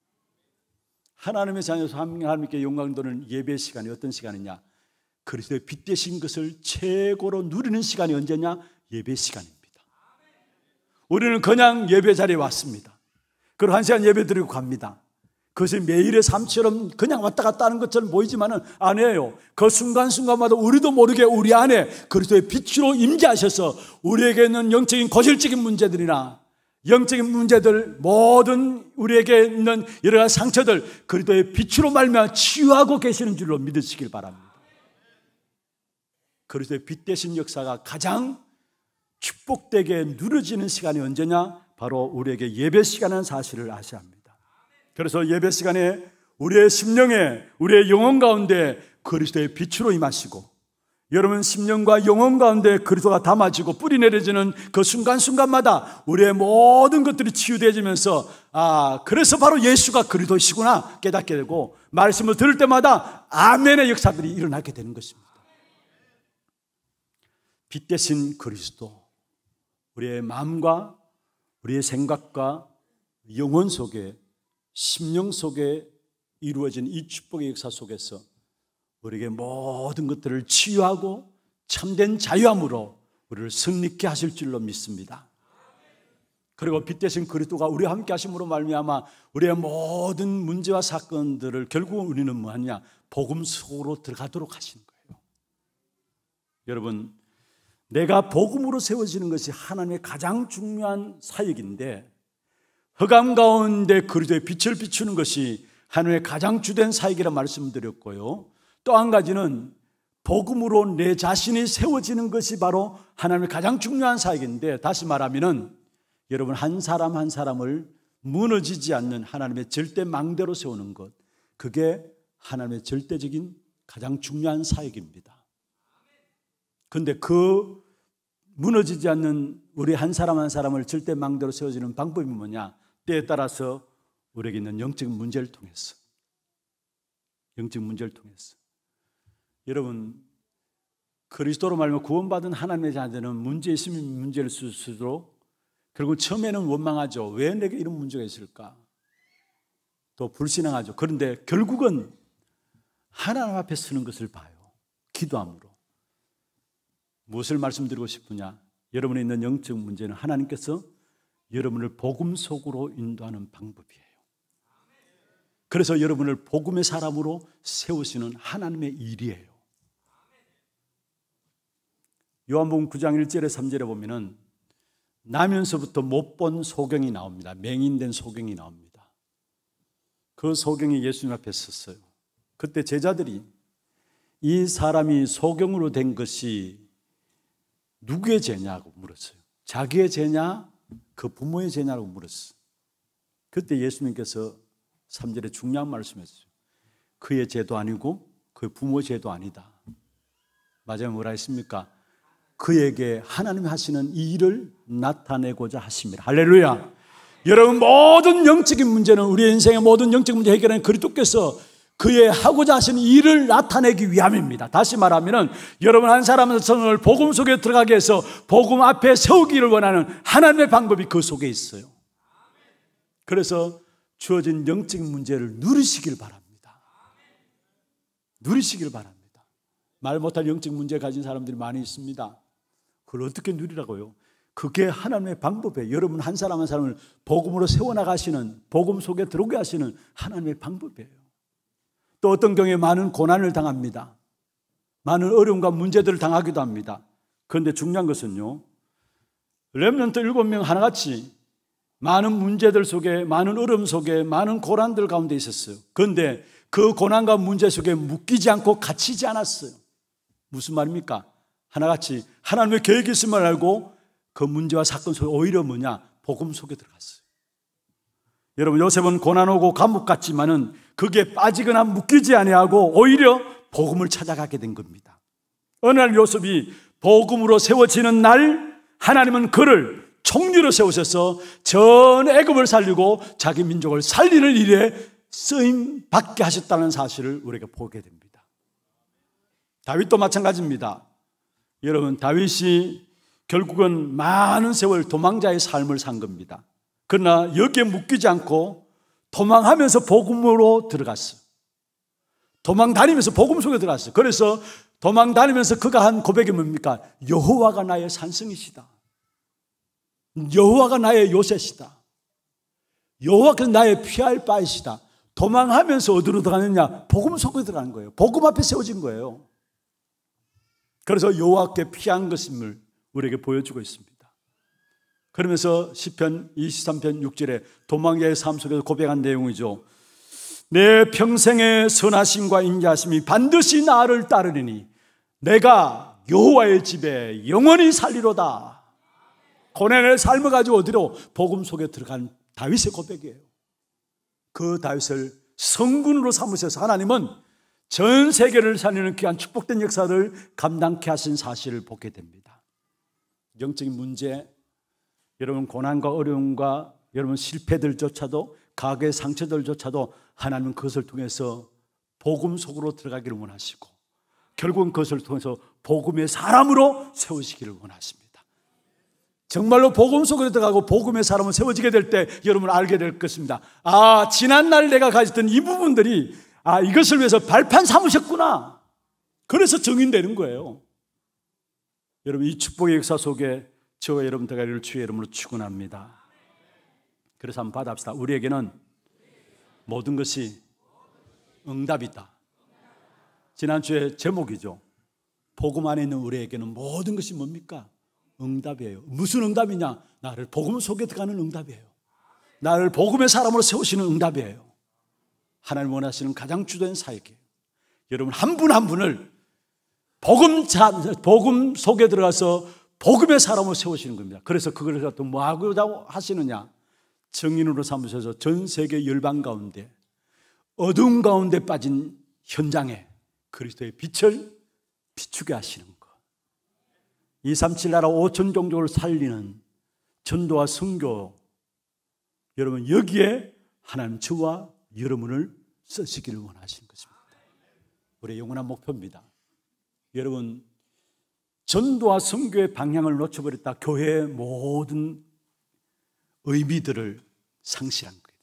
하나님의 자녀로서 하나님께 영광 돌리는 예배 시간이 어떤 시간이냐? 그리스도의 빛 대신 것을 최고로 누리는 시간이 언제냐? 예배 시간입니다. 우리는 그냥 예배 자리에 왔습니다. 그리고 한 시간 예배 드리고 갑니다. 그것이 매일의 삶처럼 그냥 왔다 갔다 하는 것처럼 보이지만은 아니에요. 그 순간순간마다 우리도 모르게 우리 안에 그리스도의 빛으로 임재하셔서 우리에게 있는 영적인 고질적인 문제들이나 영적인 문제들, 모든 우리에게 있는 여러 가지 상처들 그리스도의 빛으로 말미암아 치유하고 계시는 줄로 믿으시길 바랍니다. 그리스도의 빛 대신 역사가 가장 축복되게 누려지는 시간이 언제냐? 바로 우리에게 예배 시간이라는 사실을 아셔야 합니다. 그래서 예배 시간에 우리의 심령에, 우리의 영혼 가운데 그리스도의 빛으로 임하시고 여러분, 심령과 영혼 가운데 그리스도가 담아지고 뿌리 내려지는 그 순간순간마다 우리의 모든 것들이 치유되어지면서 그래서 바로 예수가 그리스도시구나 깨닫게 되고, 말씀을 들을 때마다 아멘의 역사들이 일어나게 되는 것입니다. 빛 대신 그리스도, 우리의 마음과 우리의 생각과 영혼 속에, 심령 속에 이루어진 이 축복의 역사 속에서 우리에게 모든 것들을 치유하고 참된 자유함으로 우리를 승리케 하실 줄로 믿습니다. 그리고 빛 대신 그리스도가 우리와 함께 하심으로 말미암아 우리의 모든 문제와 사건들을 결국은 우리는 뭐하냐? 복음 속으로 들어가도록 하시는 거예요. 여러분, 내가 복음으로 세워지는 것이 하나님의 가장 중요한 사역인데, 흑암 가운데 그리스도의 빛을 비추는 것이 하나님의 가장 주된 사역이라 말씀드렸고요. 또 한 가지는 복음으로 내 자신이 세워지는 것이 바로 하나님의 가장 중요한 사역인데, 다시 말하면은 여러분, 한 사람 한 사람을 무너지지 않는 하나님의 절대 망대로 세우는 것, 그게 하나님의 절대적인 가장 중요한 사역입니다. 그런데 그 무너지지 않는 우리 한 사람 한 사람을 절대 망대로 세워지는 방법이 뭐냐? 때에 따라서 우리에게 있는 영적 문제를 통해서, 영적 문제를 통해서. 여러분, 그리스도로 말하면 구원받은 하나님의 자녀는 문제 있으면 문제를 쓸수록 결국 처음에는 원망하죠. 왜 내게 이런 문제가 있을까? 또 불신앙하죠. 그런데 결국은 하나님 앞에 서는 것을 봐요. 기도함으로. 무엇을 말씀드리고 싶으냐? 여러분이 있는 영적 문제는 하나님께서 여러분을 복음 속으로 인도하는 방법이에요. 그래서 여러분을 복음의 사람으로 세우시는 하나님의 일이에요. 요한복음 9장 1절에 3절에 보면은 나면서부터 못 본 소경이 나옵니다. 맹인된 소경이 나옵니다. 그 소경이 예수님 앞에 섰어요. 그때 제자들이 이 사람이 소경으로 된 것이 누구의 죄냐고 물었어요. 자기의 죄냐, 그 부모의 죄냐고 물었어요. 그때 예수님께서 3절에 중요한 말씀했어요. 그의 죄도 아니고 그의 부모의 죄도 아니다. 마지막에 뭐라 했습니까? 그에게 하나님이 하시는 이 일을 나타내고자 하십니다. 할렐루야. 여러분, 모든 영적인 문제는, 우리의 인생의 모든 영적 문제 해결하는 그리스도께서 그의 하고자 하시는 일을 나타내기 위함입니다. 다시 말하면 여러분 한 사람의 성을 복음 속에 들어가게 해서 복음 앞에 세우기를 원하는 하나님의 방법이 그 속에 있어요. 그래서 주어진 영적인 문제를 누리시길 바랍니다. 누리시길 바랍니다. 말 못할 영적 문제 가진 사람들이 많이 있습니다. 그걸 어떻게 누리라고요? 그게 하나님의 방법이에요. 여러분 한 사람 한 사람을 복음으로 세워나가시는, 복음 속에 들어오게 하시는 하나님의 방법이에요. 또 어떤 경우에 많은 고난을 당합니다. 많은 어려움과 문제들을 당하기도 합니다. 그런데 중요한 것은요, 렘넌트 7명 하나같이 많은 문제들 속에, 많은 어려움 속에, 많은 고난들 가운데 있었어요. 그런데 그 고난과 문제 속에 묶이지 않고 갇히지 않았어요. 무슨 말입니까? 하나같이 하나님의 계획이 있음을 알고 그 문제와 사건 속에 오히려 뭐냐? 복음 속에 들어갔어요. 여러분, 요셉은 고난 오고 감옥 갔지만은 그게 빠지거나 묶이지 아니하고 오히려 복음을 찾아가게 된 겁니다. 어느 날 요셉이 복음으로 세워지는 날 하나님은 그를 총리로 세우셔서 전 애굽을 살리고 자기 민족을 살리는 일에 쓰임 받게 하셨다는 사실을 우리가 보게 됩니다. 다윗도 마찬가지입니다. 여러분, 다윗이 결국은 많은 세월 도망자의 삶을 산 겁니다. 그러나 여기에 묶이지 않고 도망하면서 복음으로 들어갔어요. 도망 다니면서 복음 속에 들어갔어요. 그래서 도망 다니면서 그가 한 고백이 뭡니까? 여호와가 나의 산성이시다. 여호와가 나의 요새시다. 여호와께서 나의 피할 바이시다. 도망하면서 어디로 들어가느냐? 복음 속에 들어가는 거예요. 복음 앞에 세워진 거예요. 그래서 여호와께 피한 것임을 우리에게 보여주고 있습니다. 그러면서 시편 23편 6절에 도망자의 삶 속에서 고백한 내용이죠. 내 평생의 선하심과 인자하심이 반드시 나를 따르리니 내가 여호와의 집에 영원히 살리로다. 고난의 삶을 가지고 어디로? 복음 속에 들어간 다윗의 고백이에요. 그 다윗을 성군으로 삼으셔서 하나님은 전 세계를 살리는 귀한 축복된 역사를 감당케 하신 사실을 보게 됩니다. 영적인 문제, 여러분 고난과 어려움과 여러분 실패들조차도, 과거의 상처들조차도 하나님은 그것을 통해서 복음 속으로 들어가기를 원하시고 결국은 그것을 통해서 복음의 사람으로 세우시기를 원하십니다. 정말로 복음 속으로 들어가고 복음의 사람으로 세워지게 될 때 여러분 알게 될 것입니다. 아, 지난날 내가 가졌던 이 부분들이 이것을 위해서 발판 삼으셨구나. 그래서 증인되는 거예요. 여러분, 이 축복의 역사 속에 저와 여러분 들어가기를 주의 이름으로 축원합니다. 그래서 한번 받아봅시다. 우리에게는 모든 것이 응답이다. 지난주에 제목이죠. 복음 안에 있는 우리에게는 모든 것이 뭡니까? 응답이에요. 무슨 응답이냐? 나를 복음 속에 들어가는 응답이에요. 나를 복음의 사람으로 세우시는 응답이에요. 하나님 원하시는 가장 주된 사역이에요. 여러분 한 분 한 분을 복음 속에 들어가서 복음의 사람으로 세우시는 겁니다. 그래서 그걸 갖고 뭐 하고자 하시느냐? 증인으로 삼으셔서 전 세계 열방 가운데 어두운 가운데 빠진 현장에 그리스도의 빛을 비추게 하시는 것. 237 나라 5천 종족을 살리는 전도와 선교, 여러분 여기에 하나님 저와 여러분을 쓰시기를 원하시는 것입니다. 우리의 영원한 목표입니다. 여러분, 전도와 선교의 방향을 놓쳐버렸다 교회의 모든 의미들을 상실한 거예요.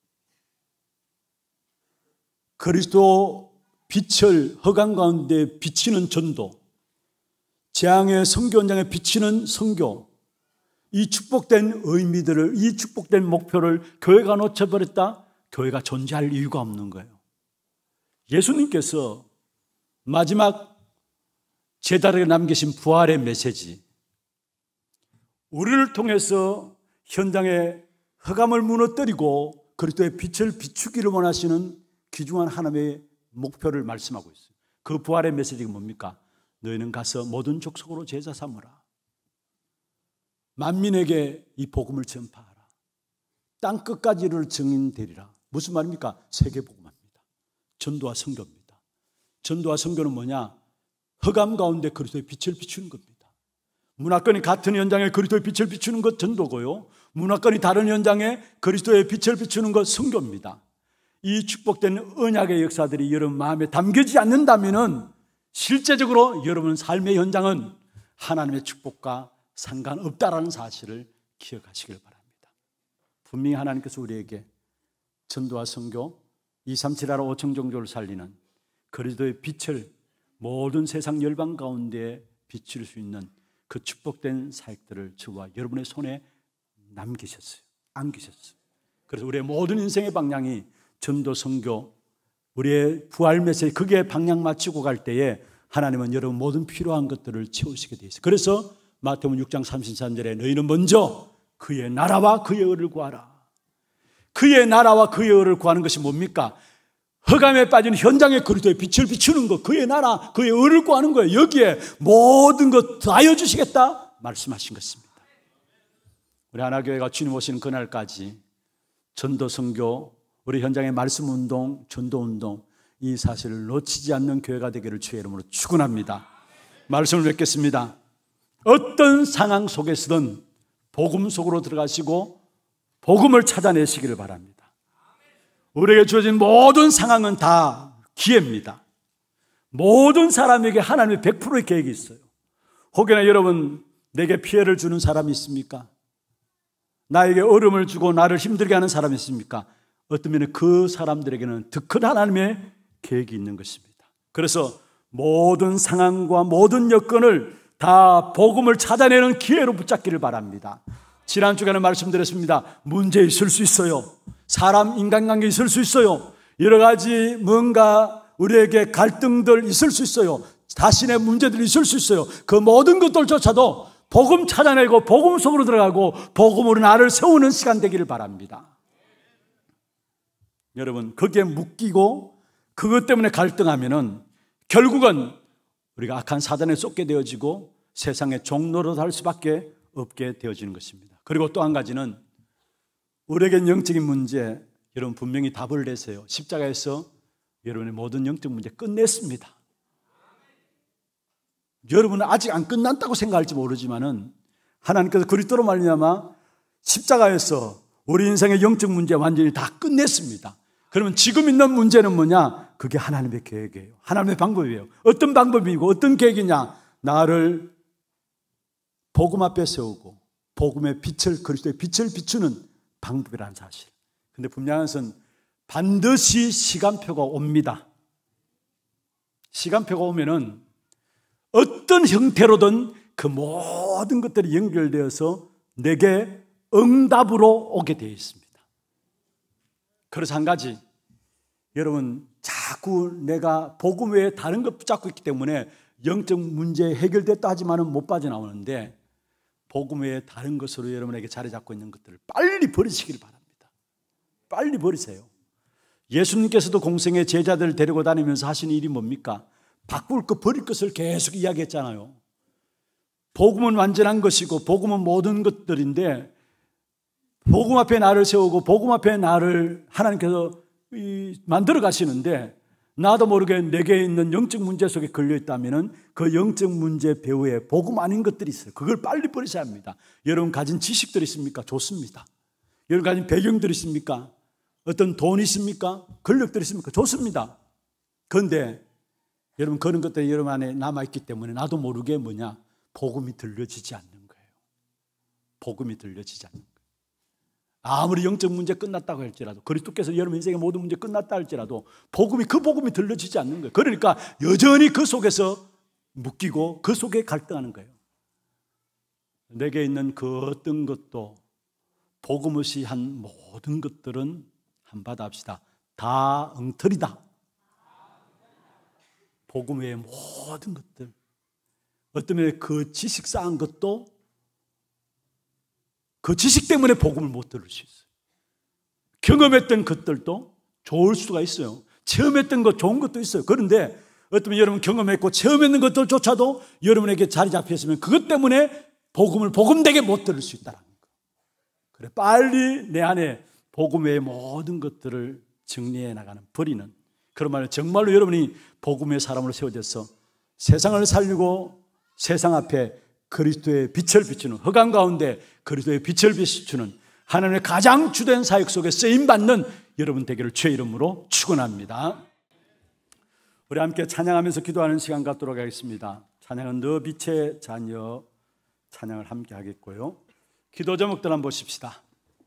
그리스도 빛을 허강 가운데 비치는 전도, 재앙의 선교 현장에 비치는 선교, 이 축복된 의미들을, 이 축복된 목표를 교회가 놓쳐버렸다, 교회가 존재할 이유가 없는 거예요. 예수님께서 마지막 제자들에게 남기신 부활의 메시지, 우리를 통해서 현장에 흑암을 무너뜨리고 그리스도의 빛을 비추기를 원하시는 귀중한 하나님의 목표를 말씀하고 있어요. 그 부활의 메시지가 뭡니까? 너희는 가서 모든 족속으로 제자 삼으라. 만민에게 이 복음을 전파하라. 땅 끝까지를 증인되리라. 무슨 말입니까? 세계복음화입니다. 전도와 선교입니다. 전도와 선교는 뭐냐? 흑암 가운데 그리스도의 빛을 비추는 겁니다. 문화권이 같은 현장에 그리스도의 빛을 비추는 것 전도고요, 문화권이 다른 현장에 그리스도의 빛을 비추는 것 선교입니다. 이 축복된 언약의 역사들이 여러분 마음에 담겨지지 않는다면 실제적으로 여러분 삶의 현장은 하나님의 축복과 상관없다라는 사실을 기억하시길 바랍니다. 분명히 하나님께서 우리에게 전도와 선교, 237 나라 5천 종족을 살리는 그리스도의 빛을 모든 세상 열방 가운데 비출 수 있는 그 축복된 사역들을 저와 여러분의 손에 남기셨어요. 안기셨어요. 그래서 우리의 모든 인생의 방향이 전도, 선교, 우리의 부활 메시지, 그게 방향 맞추고 갈 때에 하나님은 여러분 모든 필요한 것들을 채우시게 되어 있어요. 그래서 마태복음 6장 33절에 너희는 먼저 그의 나라와 그의 의를 구하라. 그의 나라와 그의 의를 구하는 것이 뭡니까? 흑암에 빠진 현장에 그리스도의 빛을 비추는 것, 그의 나라, 그의 의를 구하는 거예요. 여기에 모든 것 더하여 주시겠다 말씀하신 것입니다. 우리 하나교회가 주님 오시는 그날까지 전도, 선교, 우리 현장의 말씀 운동, 전도 운동, 이 사실을 놓치지 않는 교회가 되기를 주의 이름으로 축원합니다. 말씀을 뵙겠습니다. 어떤 상황 속에서든 복음 속으로 들어가시고 복음을 찾아내시기를 바랍니다. 우리에게 주어진 모든 상황은 다 기회입니다. 모든 사람에게 하나님의 100%의 계획이 있어요. 혹여나 여러분 내게 피해를 주는 사람이 있습니까? 나에게 어려움을 주고 나를 힘들게 하는 사람이 있습니까? 어떤 면에 그 사람들에게는 더 큰 하나님의 계획이 있는 것입니다. 그래서 모든 상황과 모든 여건을 다 복음을 찾아내는 기회로 붙잡기를 바랍니다. 지난 주간에 말씀드렸습니다. 문제 있을 수 있어요. 사람 인간관계 있을 수 있어요. 여러 가지 뭔가 우리에게 갈등들 있을 수 있어요. 자신의 문제들이 있을 수 있어요. 그 모든 것들조차도 복음 찾아내고 복음 속으로 들어가고 복음으로 나를 세우는 시간 되기를 바랍니다. 여러분, 거기에 묶이고 그것 때문에 갈등하면은 결국은 우리가 악한 사단에 쏟게 되어지고 세상의 종로로 살 수밖에 없게 되어지는 것입니다. 그리고 또 한 가지는 우리에겐 영적인 문제, 여러분 분명히 답을 내세요. 십자가에서 여러분의 모든 영적 문제 끝냈습니다. 여러분은 아직 안 끝났다고 생각할지 모르지만은 하나님께서 그리스도로 말미암아 십자가에서 우리 인생의 영적 문제 완전히 다 끝냈습니다. 그러면 지금 있는 문제는 뭐냐? 그게 하나님의 계획이에요. 하나님의 방법이에요. 어떤 방법이고 어떤 계획이냐? 나를 복음 앞에 세우고 복음의 빛을, 그리스도의 빛을 비추는 방법이라는 사실. 근데 분명한 것은 반드시 시간표가 옵니다. 시간표가 오면은 어떤 형태로든 그 모든 것들이 연결되어서 내게 응답으로 오게 되어 있습니다. 그래서 한 가지, 여러분 자꾸 내가 복음 외에 다른 것 붙잡고 있기 때문에 영적 문제 해결됐다 하지만은 못 빠져나오는데, 복음 외에 다른 것으로 여러분에게 자리 잡고 있는 것들을 빨리 버리시길 바랍니다. 빨리 버리세요. 예수님께서도 공생의 제자들을 데리고 다니면서 하신 일이 뭡니까? 바꿀 것, 버릴 것을 계속 이야기했잖아요. 복음은 완전한 것이고 복음은 모든 것들인데, 복음 앞에 나를 세우고 복음 앞에 나를 하나님께서 만들어 가시는데, 나도 모르게 내게 있는 영적 문제 속에 걸려 있다면 그 영적 문제 배후에 복음 아닌 것들이 있어요. 그걸 빨리 버리셔야 합니다. 여러분 가진 지식들이 있습니까? 좋습니다. 여러분 가진 배경들이 있습니까? 어떤 돈이 있습니까? 권력들이 있습니까? 좋습니다. 그런데 여러분 그런 것들이 여러분 안에 남아있기 때문에 나도 모르게 뭐냐? 복음이 들려지지 않는 거예요. 복음이 들려지지 않는 거예요. 아무리 영적 문제 끝났다고 할지라도, 그리스도께서 여러분 인생의 모든 문제 끝났다 할지라도 그 복음이 들려지지 않는 거예요. 그러니까 여전히 그 속에서 묶이고 그 속에 갈등하는 거예요. 내게 있는 그 어떤 것도 복음 없이 한 모든 것들은 한바다 합시다. 다 엉터리다. 복음 외의 모든 것들, 어떤 면에 그 지식 쌓은 것도 그 지식 때문에 복음을 못 들을 수 있어요. 경험했던 것들도 좋을 수가 있어요. 체험했던 것 좋은 것도 있어요. 그런데 어쩌면 여러분 경험했고 체험했는 것들조차도 여러분에게 자리 잡혀 있으면 그것 때문에 복음을 복음되게 못 들을 수 있다는 거예요. 그래, 빨리 내 안에 복음 외의 모든 것들을 정리해 나가는, 버리는, 그런 말은 정말로 여러분이 복음의 사람으로 세워져서 세상을 살리고 세상 앞에 그리스도의 빛을 비추는, 흑암 가운데 그리스도의 빛을 비추는 하나님의 가장 주된 사역 속에 쓰임받는 여러분 되기를 주의 이름으로 축원합니다. 우리 함께 찬양하면서 기도하는 시간 갖도록 하겠습니다. 찬양은 너 빛의 자녀 찬양을 함께 하겠고요. 기도 제목들 한번 보십시다.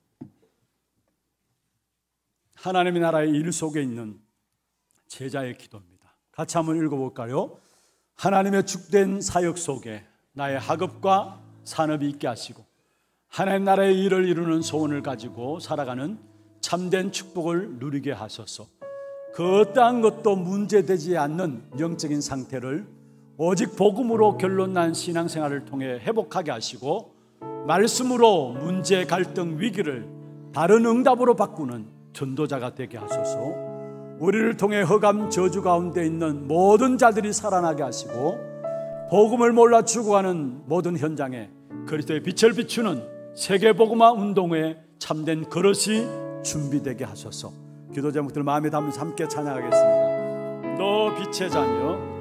하나님의 나라의 일 속에 있는 제자의 기도입니다. 같이 한번 읽어볼까요? 하나님의 축된 사역 속에 나의 학업과 산업이 있게 하시고 하나님 나라의 일을 이루는 소원을 가지고 살아가는 참된 축복을 누리게 하소서. 그 어떠한 것도 문제되지 않는 영적인 상태를 오직 복음으로 결론난 신앙생활을 통해 회복하게 하시고, 말씀으로 문제, 갈등, 위기를 다른 응답으로 바꾸는 전도자가 되게 하소서. 우리를 통해 흑암 저주 가운데 있는 모든 자들이 살아나게 하시고, 복음을 몰라 죽어가는 모든 현장에 그리스도의 빛을 비추는 세계복음화 운동회 참된 그릇이 준비되게 하소서. 기도 제목들 마음에 담으면서 함께 찬양하겠습니다. 너 빛의 자녀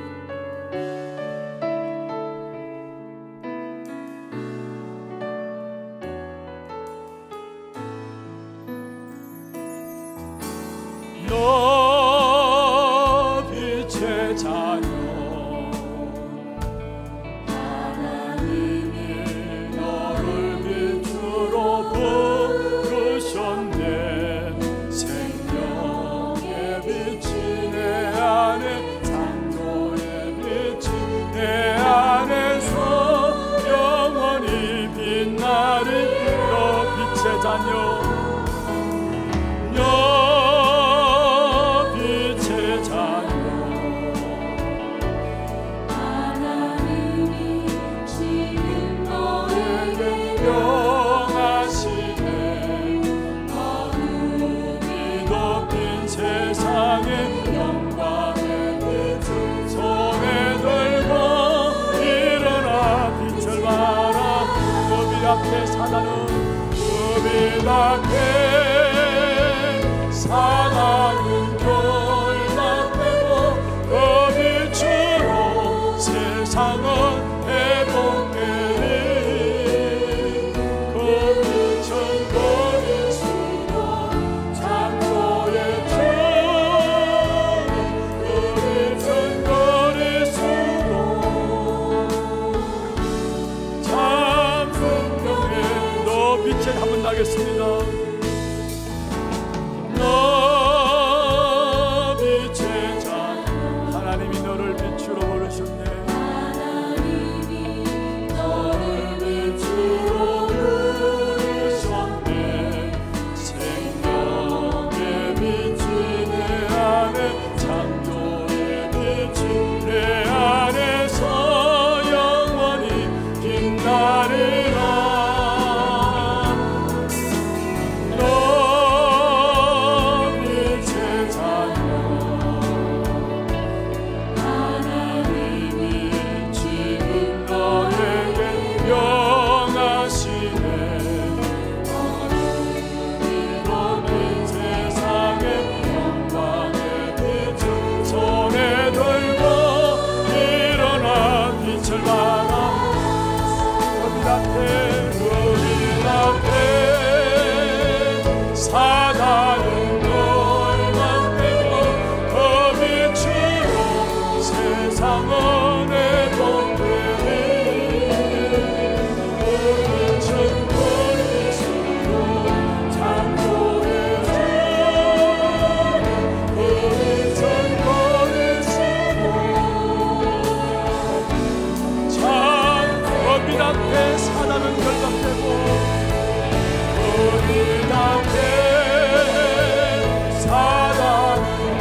너 빛의 자녀 사단은 결국 찬양하겠습니다. 너 빛의 잔, 하나님이 너를 빛으로 부르셨네. 하나님이 너를 빛으로 부르셨네. 생명의 빛이 내 안에, 창조의 빛이 내 안에서 영원히 빛나리라. 너 빛의 자녀, 하나님이 지금 너에게 명하시네. 어둠이 세상의 영광의 빛을 손에 들고 일어나 빛을 발하. 우리 앞에 사단은 너만 빼고 그 빛으로 세상은 해복되리. 그 빛은 그리스도 창조의 주, 그 빛은 그리스도 참. 그 빛 앞에 사단은 결박되고, 그 빛 앞에 사단은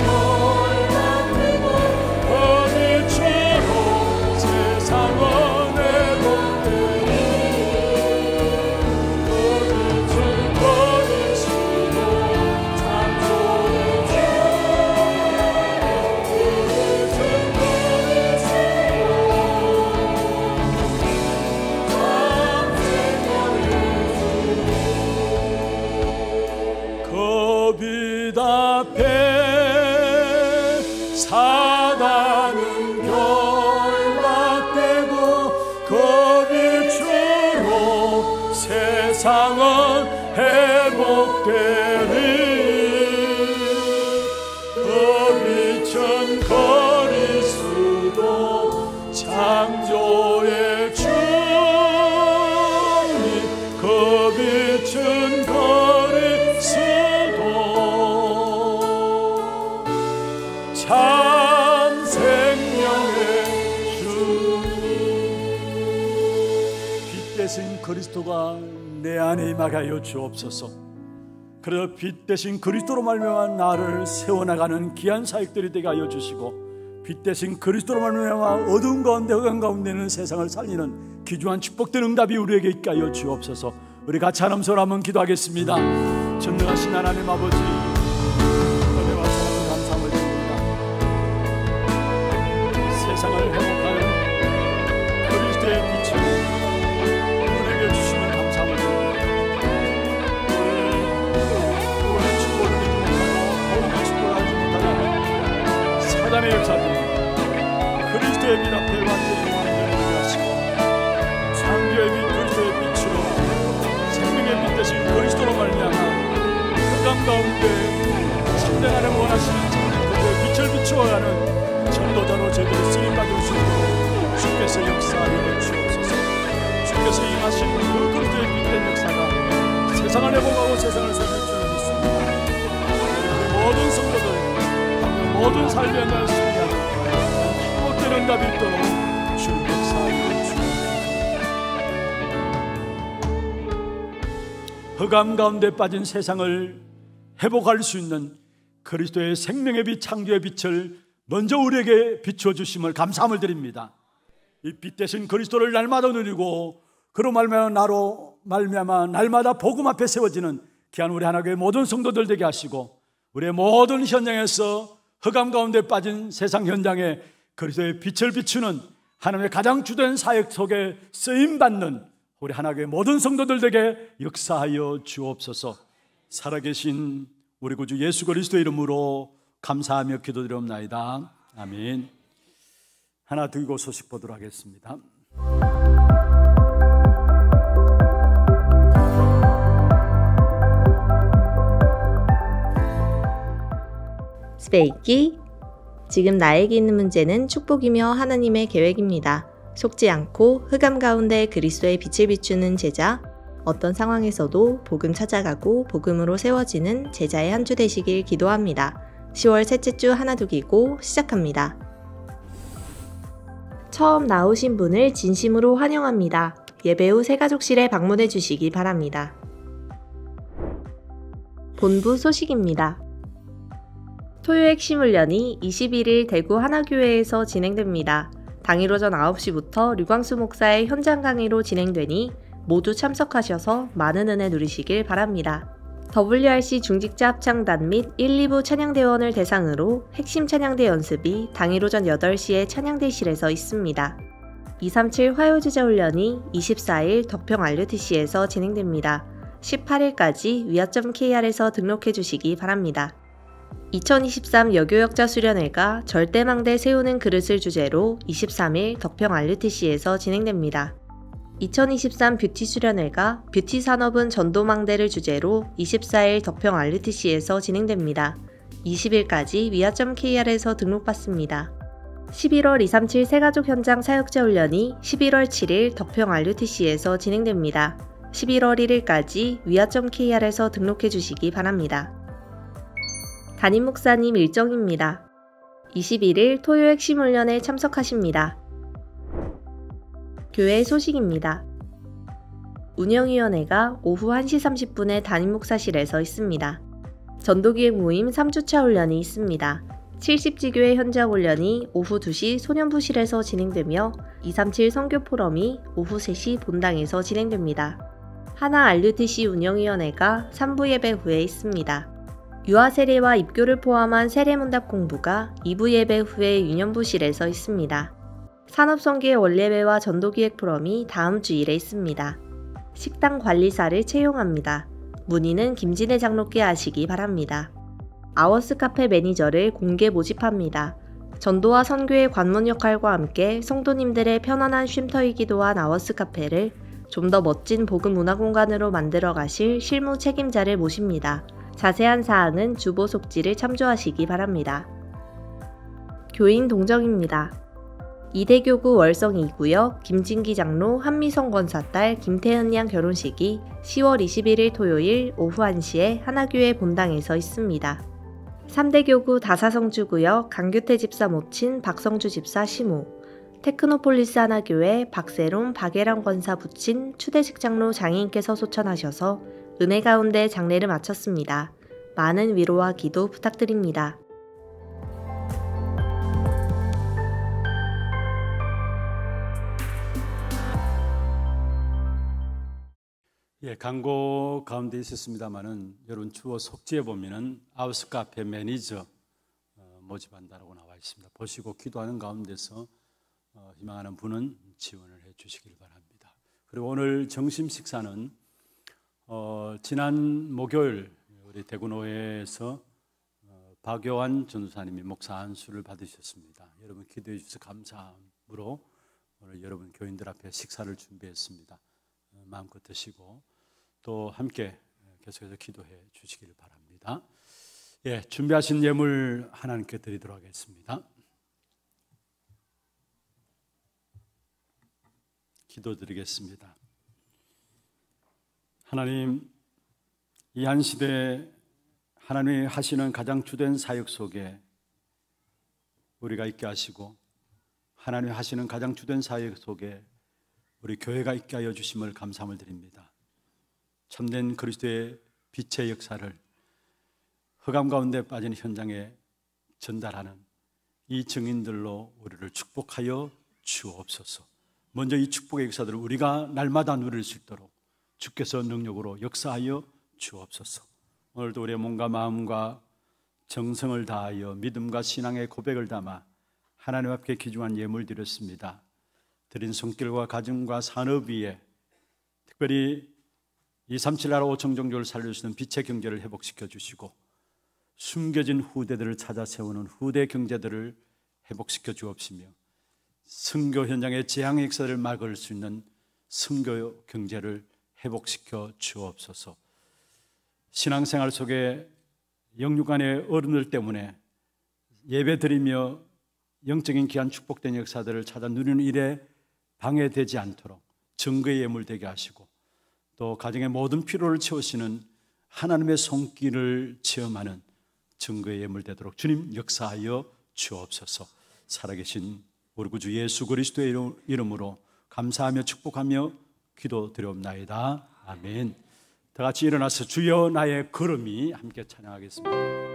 결박되고, 그 빛으로 세상은 회복되리. 그 빛은 그리스도 창조의 주, 그 빛은 그 빛 앞에 사단은 결박되고, 그 빛으로 세상은 회복되리. 그 빛은 그리스도 창조의 주님, 그 빛은 그리스도 참 생명의 주님. 빛 대신 그리스도가 내 안에 임하게 하여 주옵소서. 그래서 빛 대신 그리스도로 말미암아 나를 세워나가는 귀한 사역들이 되게 하여 주시고, 빛 대신 그리스도로 말미암아 어두운 가운데 흑암 가운데 있는 세상을 살리는 귀중한 축복된 응답이 우리에게 있게 하여 주옵소서. 우리 같이 한 음소로 한번 기도하겠습니다. 전능하신 하나님 아버지, 은혜와 사랑을 감사함을 드립니다. 세상을 회복하는 그리스도의 빛을 우리에게 주시면 감사함을 드립니다. 우리 축복을 믿지 못하고 복음의 축복을 알지 못하는 사단의 역사들, 그리스도의 빛 앞에 완전히 완전히 하시고, 창조의 빛 그리스도의 빛으로 생명의 빛 대신 그리스도로 말미암아 흑암 가운데 침대 안에 원하시는 그들의 빛을 비추어가는 전도자로 저희들을 쓰임받을 수 있도록 주께서 역사하여 주옵소서. 주께서 임하신 그 그리스도의 빛된 역사가 세상을 회복하고 세상을 살릴 줄 믿습니다. 우리 모든 성도들, 모든 삶의 날 승리하는 축복된 응답이 있도록 주 역사하여 주옵소서. 흑암 가운데 빠진 세상을 회복할 수 있는 그리스도의 생명의 빛, 창조의 빛을 먼저 우리에게 비추어 주심을 감사함을 드립니다. 이 빛 대신 그리스도를 날마다 누리고, 그로 말미암아 날마다 복음 앞에 세워지는 귀한 우리 하나교회 모든 성도들 되게 하시고, 우리의 모든 현장에서 흑암 가운데 빠진 세상 현장에 그리스도의 빛을 비추는 하나님의 가장 주된 사역 속에 쓰임받는 우리 하나교회 모든 성도들에게 역사하여 주옵소서. 살아계신 우리 구주 예수 그리스도의 이름으로 감사하며 기도드리옵나이다. 아멘. 하나 들고 소식 보도록 하겠습니다. 스페이키, 지금 나에게 있는 문제는 축복이며 하나님의 계획입니다. 속지 않고 흑암 가운데 그리스도의 빛을 비추는 제자, 어떤 상황에서도 복음 찾아가고 복음으로 세워지는 제자의 한 주 되시길 기도합니다. 10월 셋째 주 하나두기고 시작합니다. 처음 나오신 분을 진심으로 환영합니다. 예배 후 새가족실에 방문해 주시기 바랍니다. 본부 소식입니다. 토요 핵심 훈련이 21일 대구 하나교회에서 진행됩니다. 당일 오전 9시부터 류광수 목사의 현장 강의로 진행되니 모두 참석하셔서 많은 은혜 누리시길 바랍니다. WRC 중직자 합창단 및 1, 2부 찬양대원을 대상으로 핵심 찬양대 연습이 당일 오전 8시에 찬양대실에서 있습니다. 237 화요제자 훈련이 24일 덕평 RUTC에서 진행됩니다. 18일까지 위아.kr에서 등록해 주시기 바랍니다. 2023 여교역자 수련회가 절대망대 세우는 그릇을 주제로 23일 덕평 RUTC에서 진행됩니다. 2023 뷰티 수련회가 뷰티 산업은 전도망대를 주제로 24일 덕평 RUTC에서 진행됩니다. 20일까지 위아.kr에서 등록받습니다. 11월 237 새가족 현장 사역자 훈련이 11월 7일 덕평 RUTC에서 진행됩니다. 11월 1일까지 위아.kr에서 등록해 주시기 바랍니다. 담임 목사님 일정입니다. 21일 토요 핵심 훈련에 참석하십니다. 교회 소식입니다. 운영위원회가 오후 1시 30분에 담임 목사실에서 있습니다. 전도기획 모임 3주차 훈련이 있습니다. 70지교회 현장 훈련이 오후 2시 소년부실에서 진행되며 237 선교 포럼이 오후 3시 본당에서 진행됩니다. 하나 RUTC 운영위원회가 3부 예배 후에 있습니다. 유아 세례와 입교를 포함한 세례문답 공부가 2부 예배 후에 유년부실에서 있습니다. 산업선교의 원례배와 전도기획 포럼이 다음 주일에 있습니다. 식당 관리사를 채용합니다. 문의는 김진애 장로께 하시기 바랍니다. 아워스 카페 매니저를 공개 모집합니다. 전도와 선교의 관문 역할과 함께 성도님들의 편안한 쉼터이기도 한 아워스 카페를 좀 더 멋진 복음 문화 공간으로 만들어 가실 실무 책임자를 모십니다. 자세한 사항은 주보 속지를 참조하시기 바랍니다. 교인 동정입니다. 이대교구 월성 2구역 김진기 장로 한미성 권사 딸 김태은 양 결혼식이 10월 21일 토요일 오후 1시에 하나교회 본당에서 있습니다. 3대교구 다사성주구역 강규태 집사 모친 박성주 집사 시모, 테크노폴리스 하나교회 박세롬 박예람 권사 부친 추대식 장로 장인께서 소천하셔서 은혜 가운데 장례를 마쳤습니다. 많은 위로와 기도 부탁드립니다. 광고 가운데 있었습니다만은 여러분 주어 속지에 보면은 아우스 카페 매니저 모집한다라고 나와 있습니다. 보시고 기도하는 가운데서 희망하는 분은 지원을 해 주시길 바랍니다. 그리고 오늘 점심 식사는 지난 목요일 우리 대구노회에서 박요한 전도사님이 목사 안수를 받으셨습니다. 여러분 기도해 주셔서 감사함으로 오늘 여러분 교인들 앞에 식사를 준비했습니다. 마음껏 드시고 또 함께 계속해서 기도해 주시길 바랍니다. 준비하신 예물 하나님께 드리도록 하겠습니다. 기도드리겠습니다. 하나님, 이 한 시대 하나님이 하시는 가장 주된 사역 속에 우리가 있게 하시고 하나님이 하시는 가장 주된 사역 속에 우리 교회가 있게 하여 주심을 감사함을 드립니다. 참된 그리스도의 빛의 역사를 흑암 가운데 빠진 현장에 전달하는 이 증인들로 우리를 축복하여 주옵소서. 먼저 이 축복의 역사들을 우리가 날마다 누릴 수 있도록 주께서 능력으로 역사하여 주옵소서. 오늘도 우리의 몸과 마음과 정성을 다하여 믿음과 신앙의 고백을 담아 하나님 앞에 귀중한 예물 드렸습니다. 드린 손길과 가정과 산업 위에 특별히 237 나라 5천 종족을 살려주시는 빛의 경제를 회복시켜 주시고 숨겨진 후대들을 찾아 세우는 후대 경제들을 회복시켜 주옵시며 선교 현장의 재앙의 역사를 막을 수 있는 선교 경제를 회복시켜 주옵소서. 신앙생활 속에 영육간의 어른들 때문에 예배드리며 영적인 귀한 축복된 역사들을 찾아 누리는 일에 방해되지 않도록 증거의 예물 되게 하시고 또 가정의 모든 필요를 채우시는 하나님의 손길을 체험하는 증거의 예물 되도록 주님 역사하여 주옵소서. 살아계신 우리 구주 예수 그리스도의 이름으로 감사하며 축복하며 기도드리옵나이다. 아멘. 다 같이 일어나서 주여 나의 걸음이 함께 찬양하겠습니다.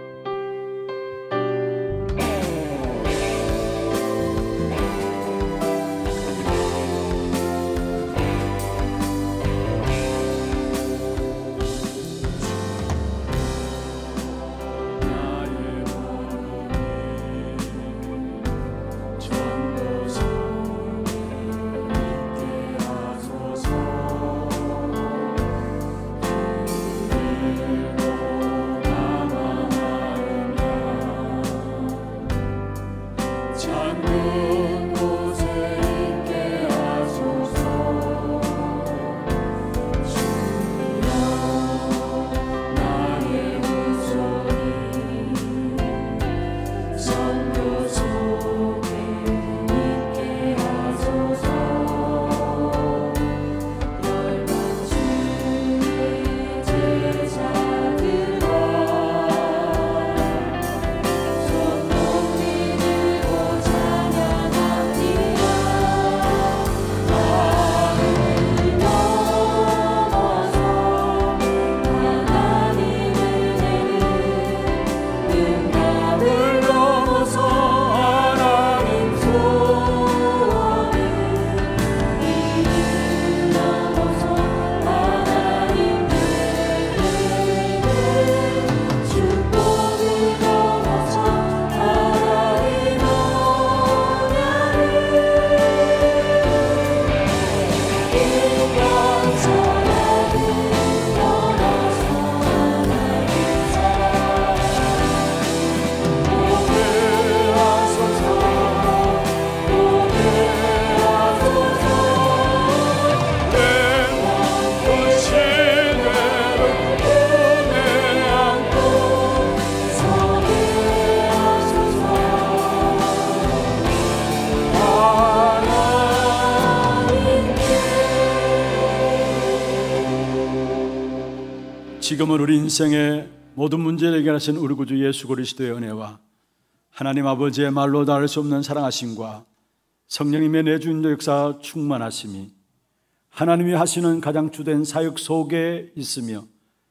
지금은 우리 인생의 모든 문제를 해결하신 우리 구주 예수 그리스도의 은혜와 하나님 아버지의 말로 다할 수 없는 사랑하심과 성령님의 내주인도 역사 충만하심이 하나님이 하시는 가장 주된 사역 속에 있으며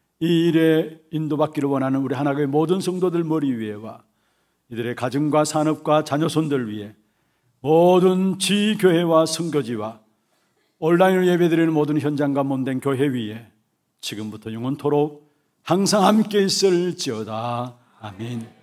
이 일에 인도받기를 원하는 우리 하나님의 모든 성도들 머리 위에와 이들의 가정과 산업과 자녀손들 위해 모든 지교회와 선교지와 온라인으로 예배드리는 모든 현장과 몸된 교회 위에 지금부터 영원토록 항상 함께 있을지어다. 아멘.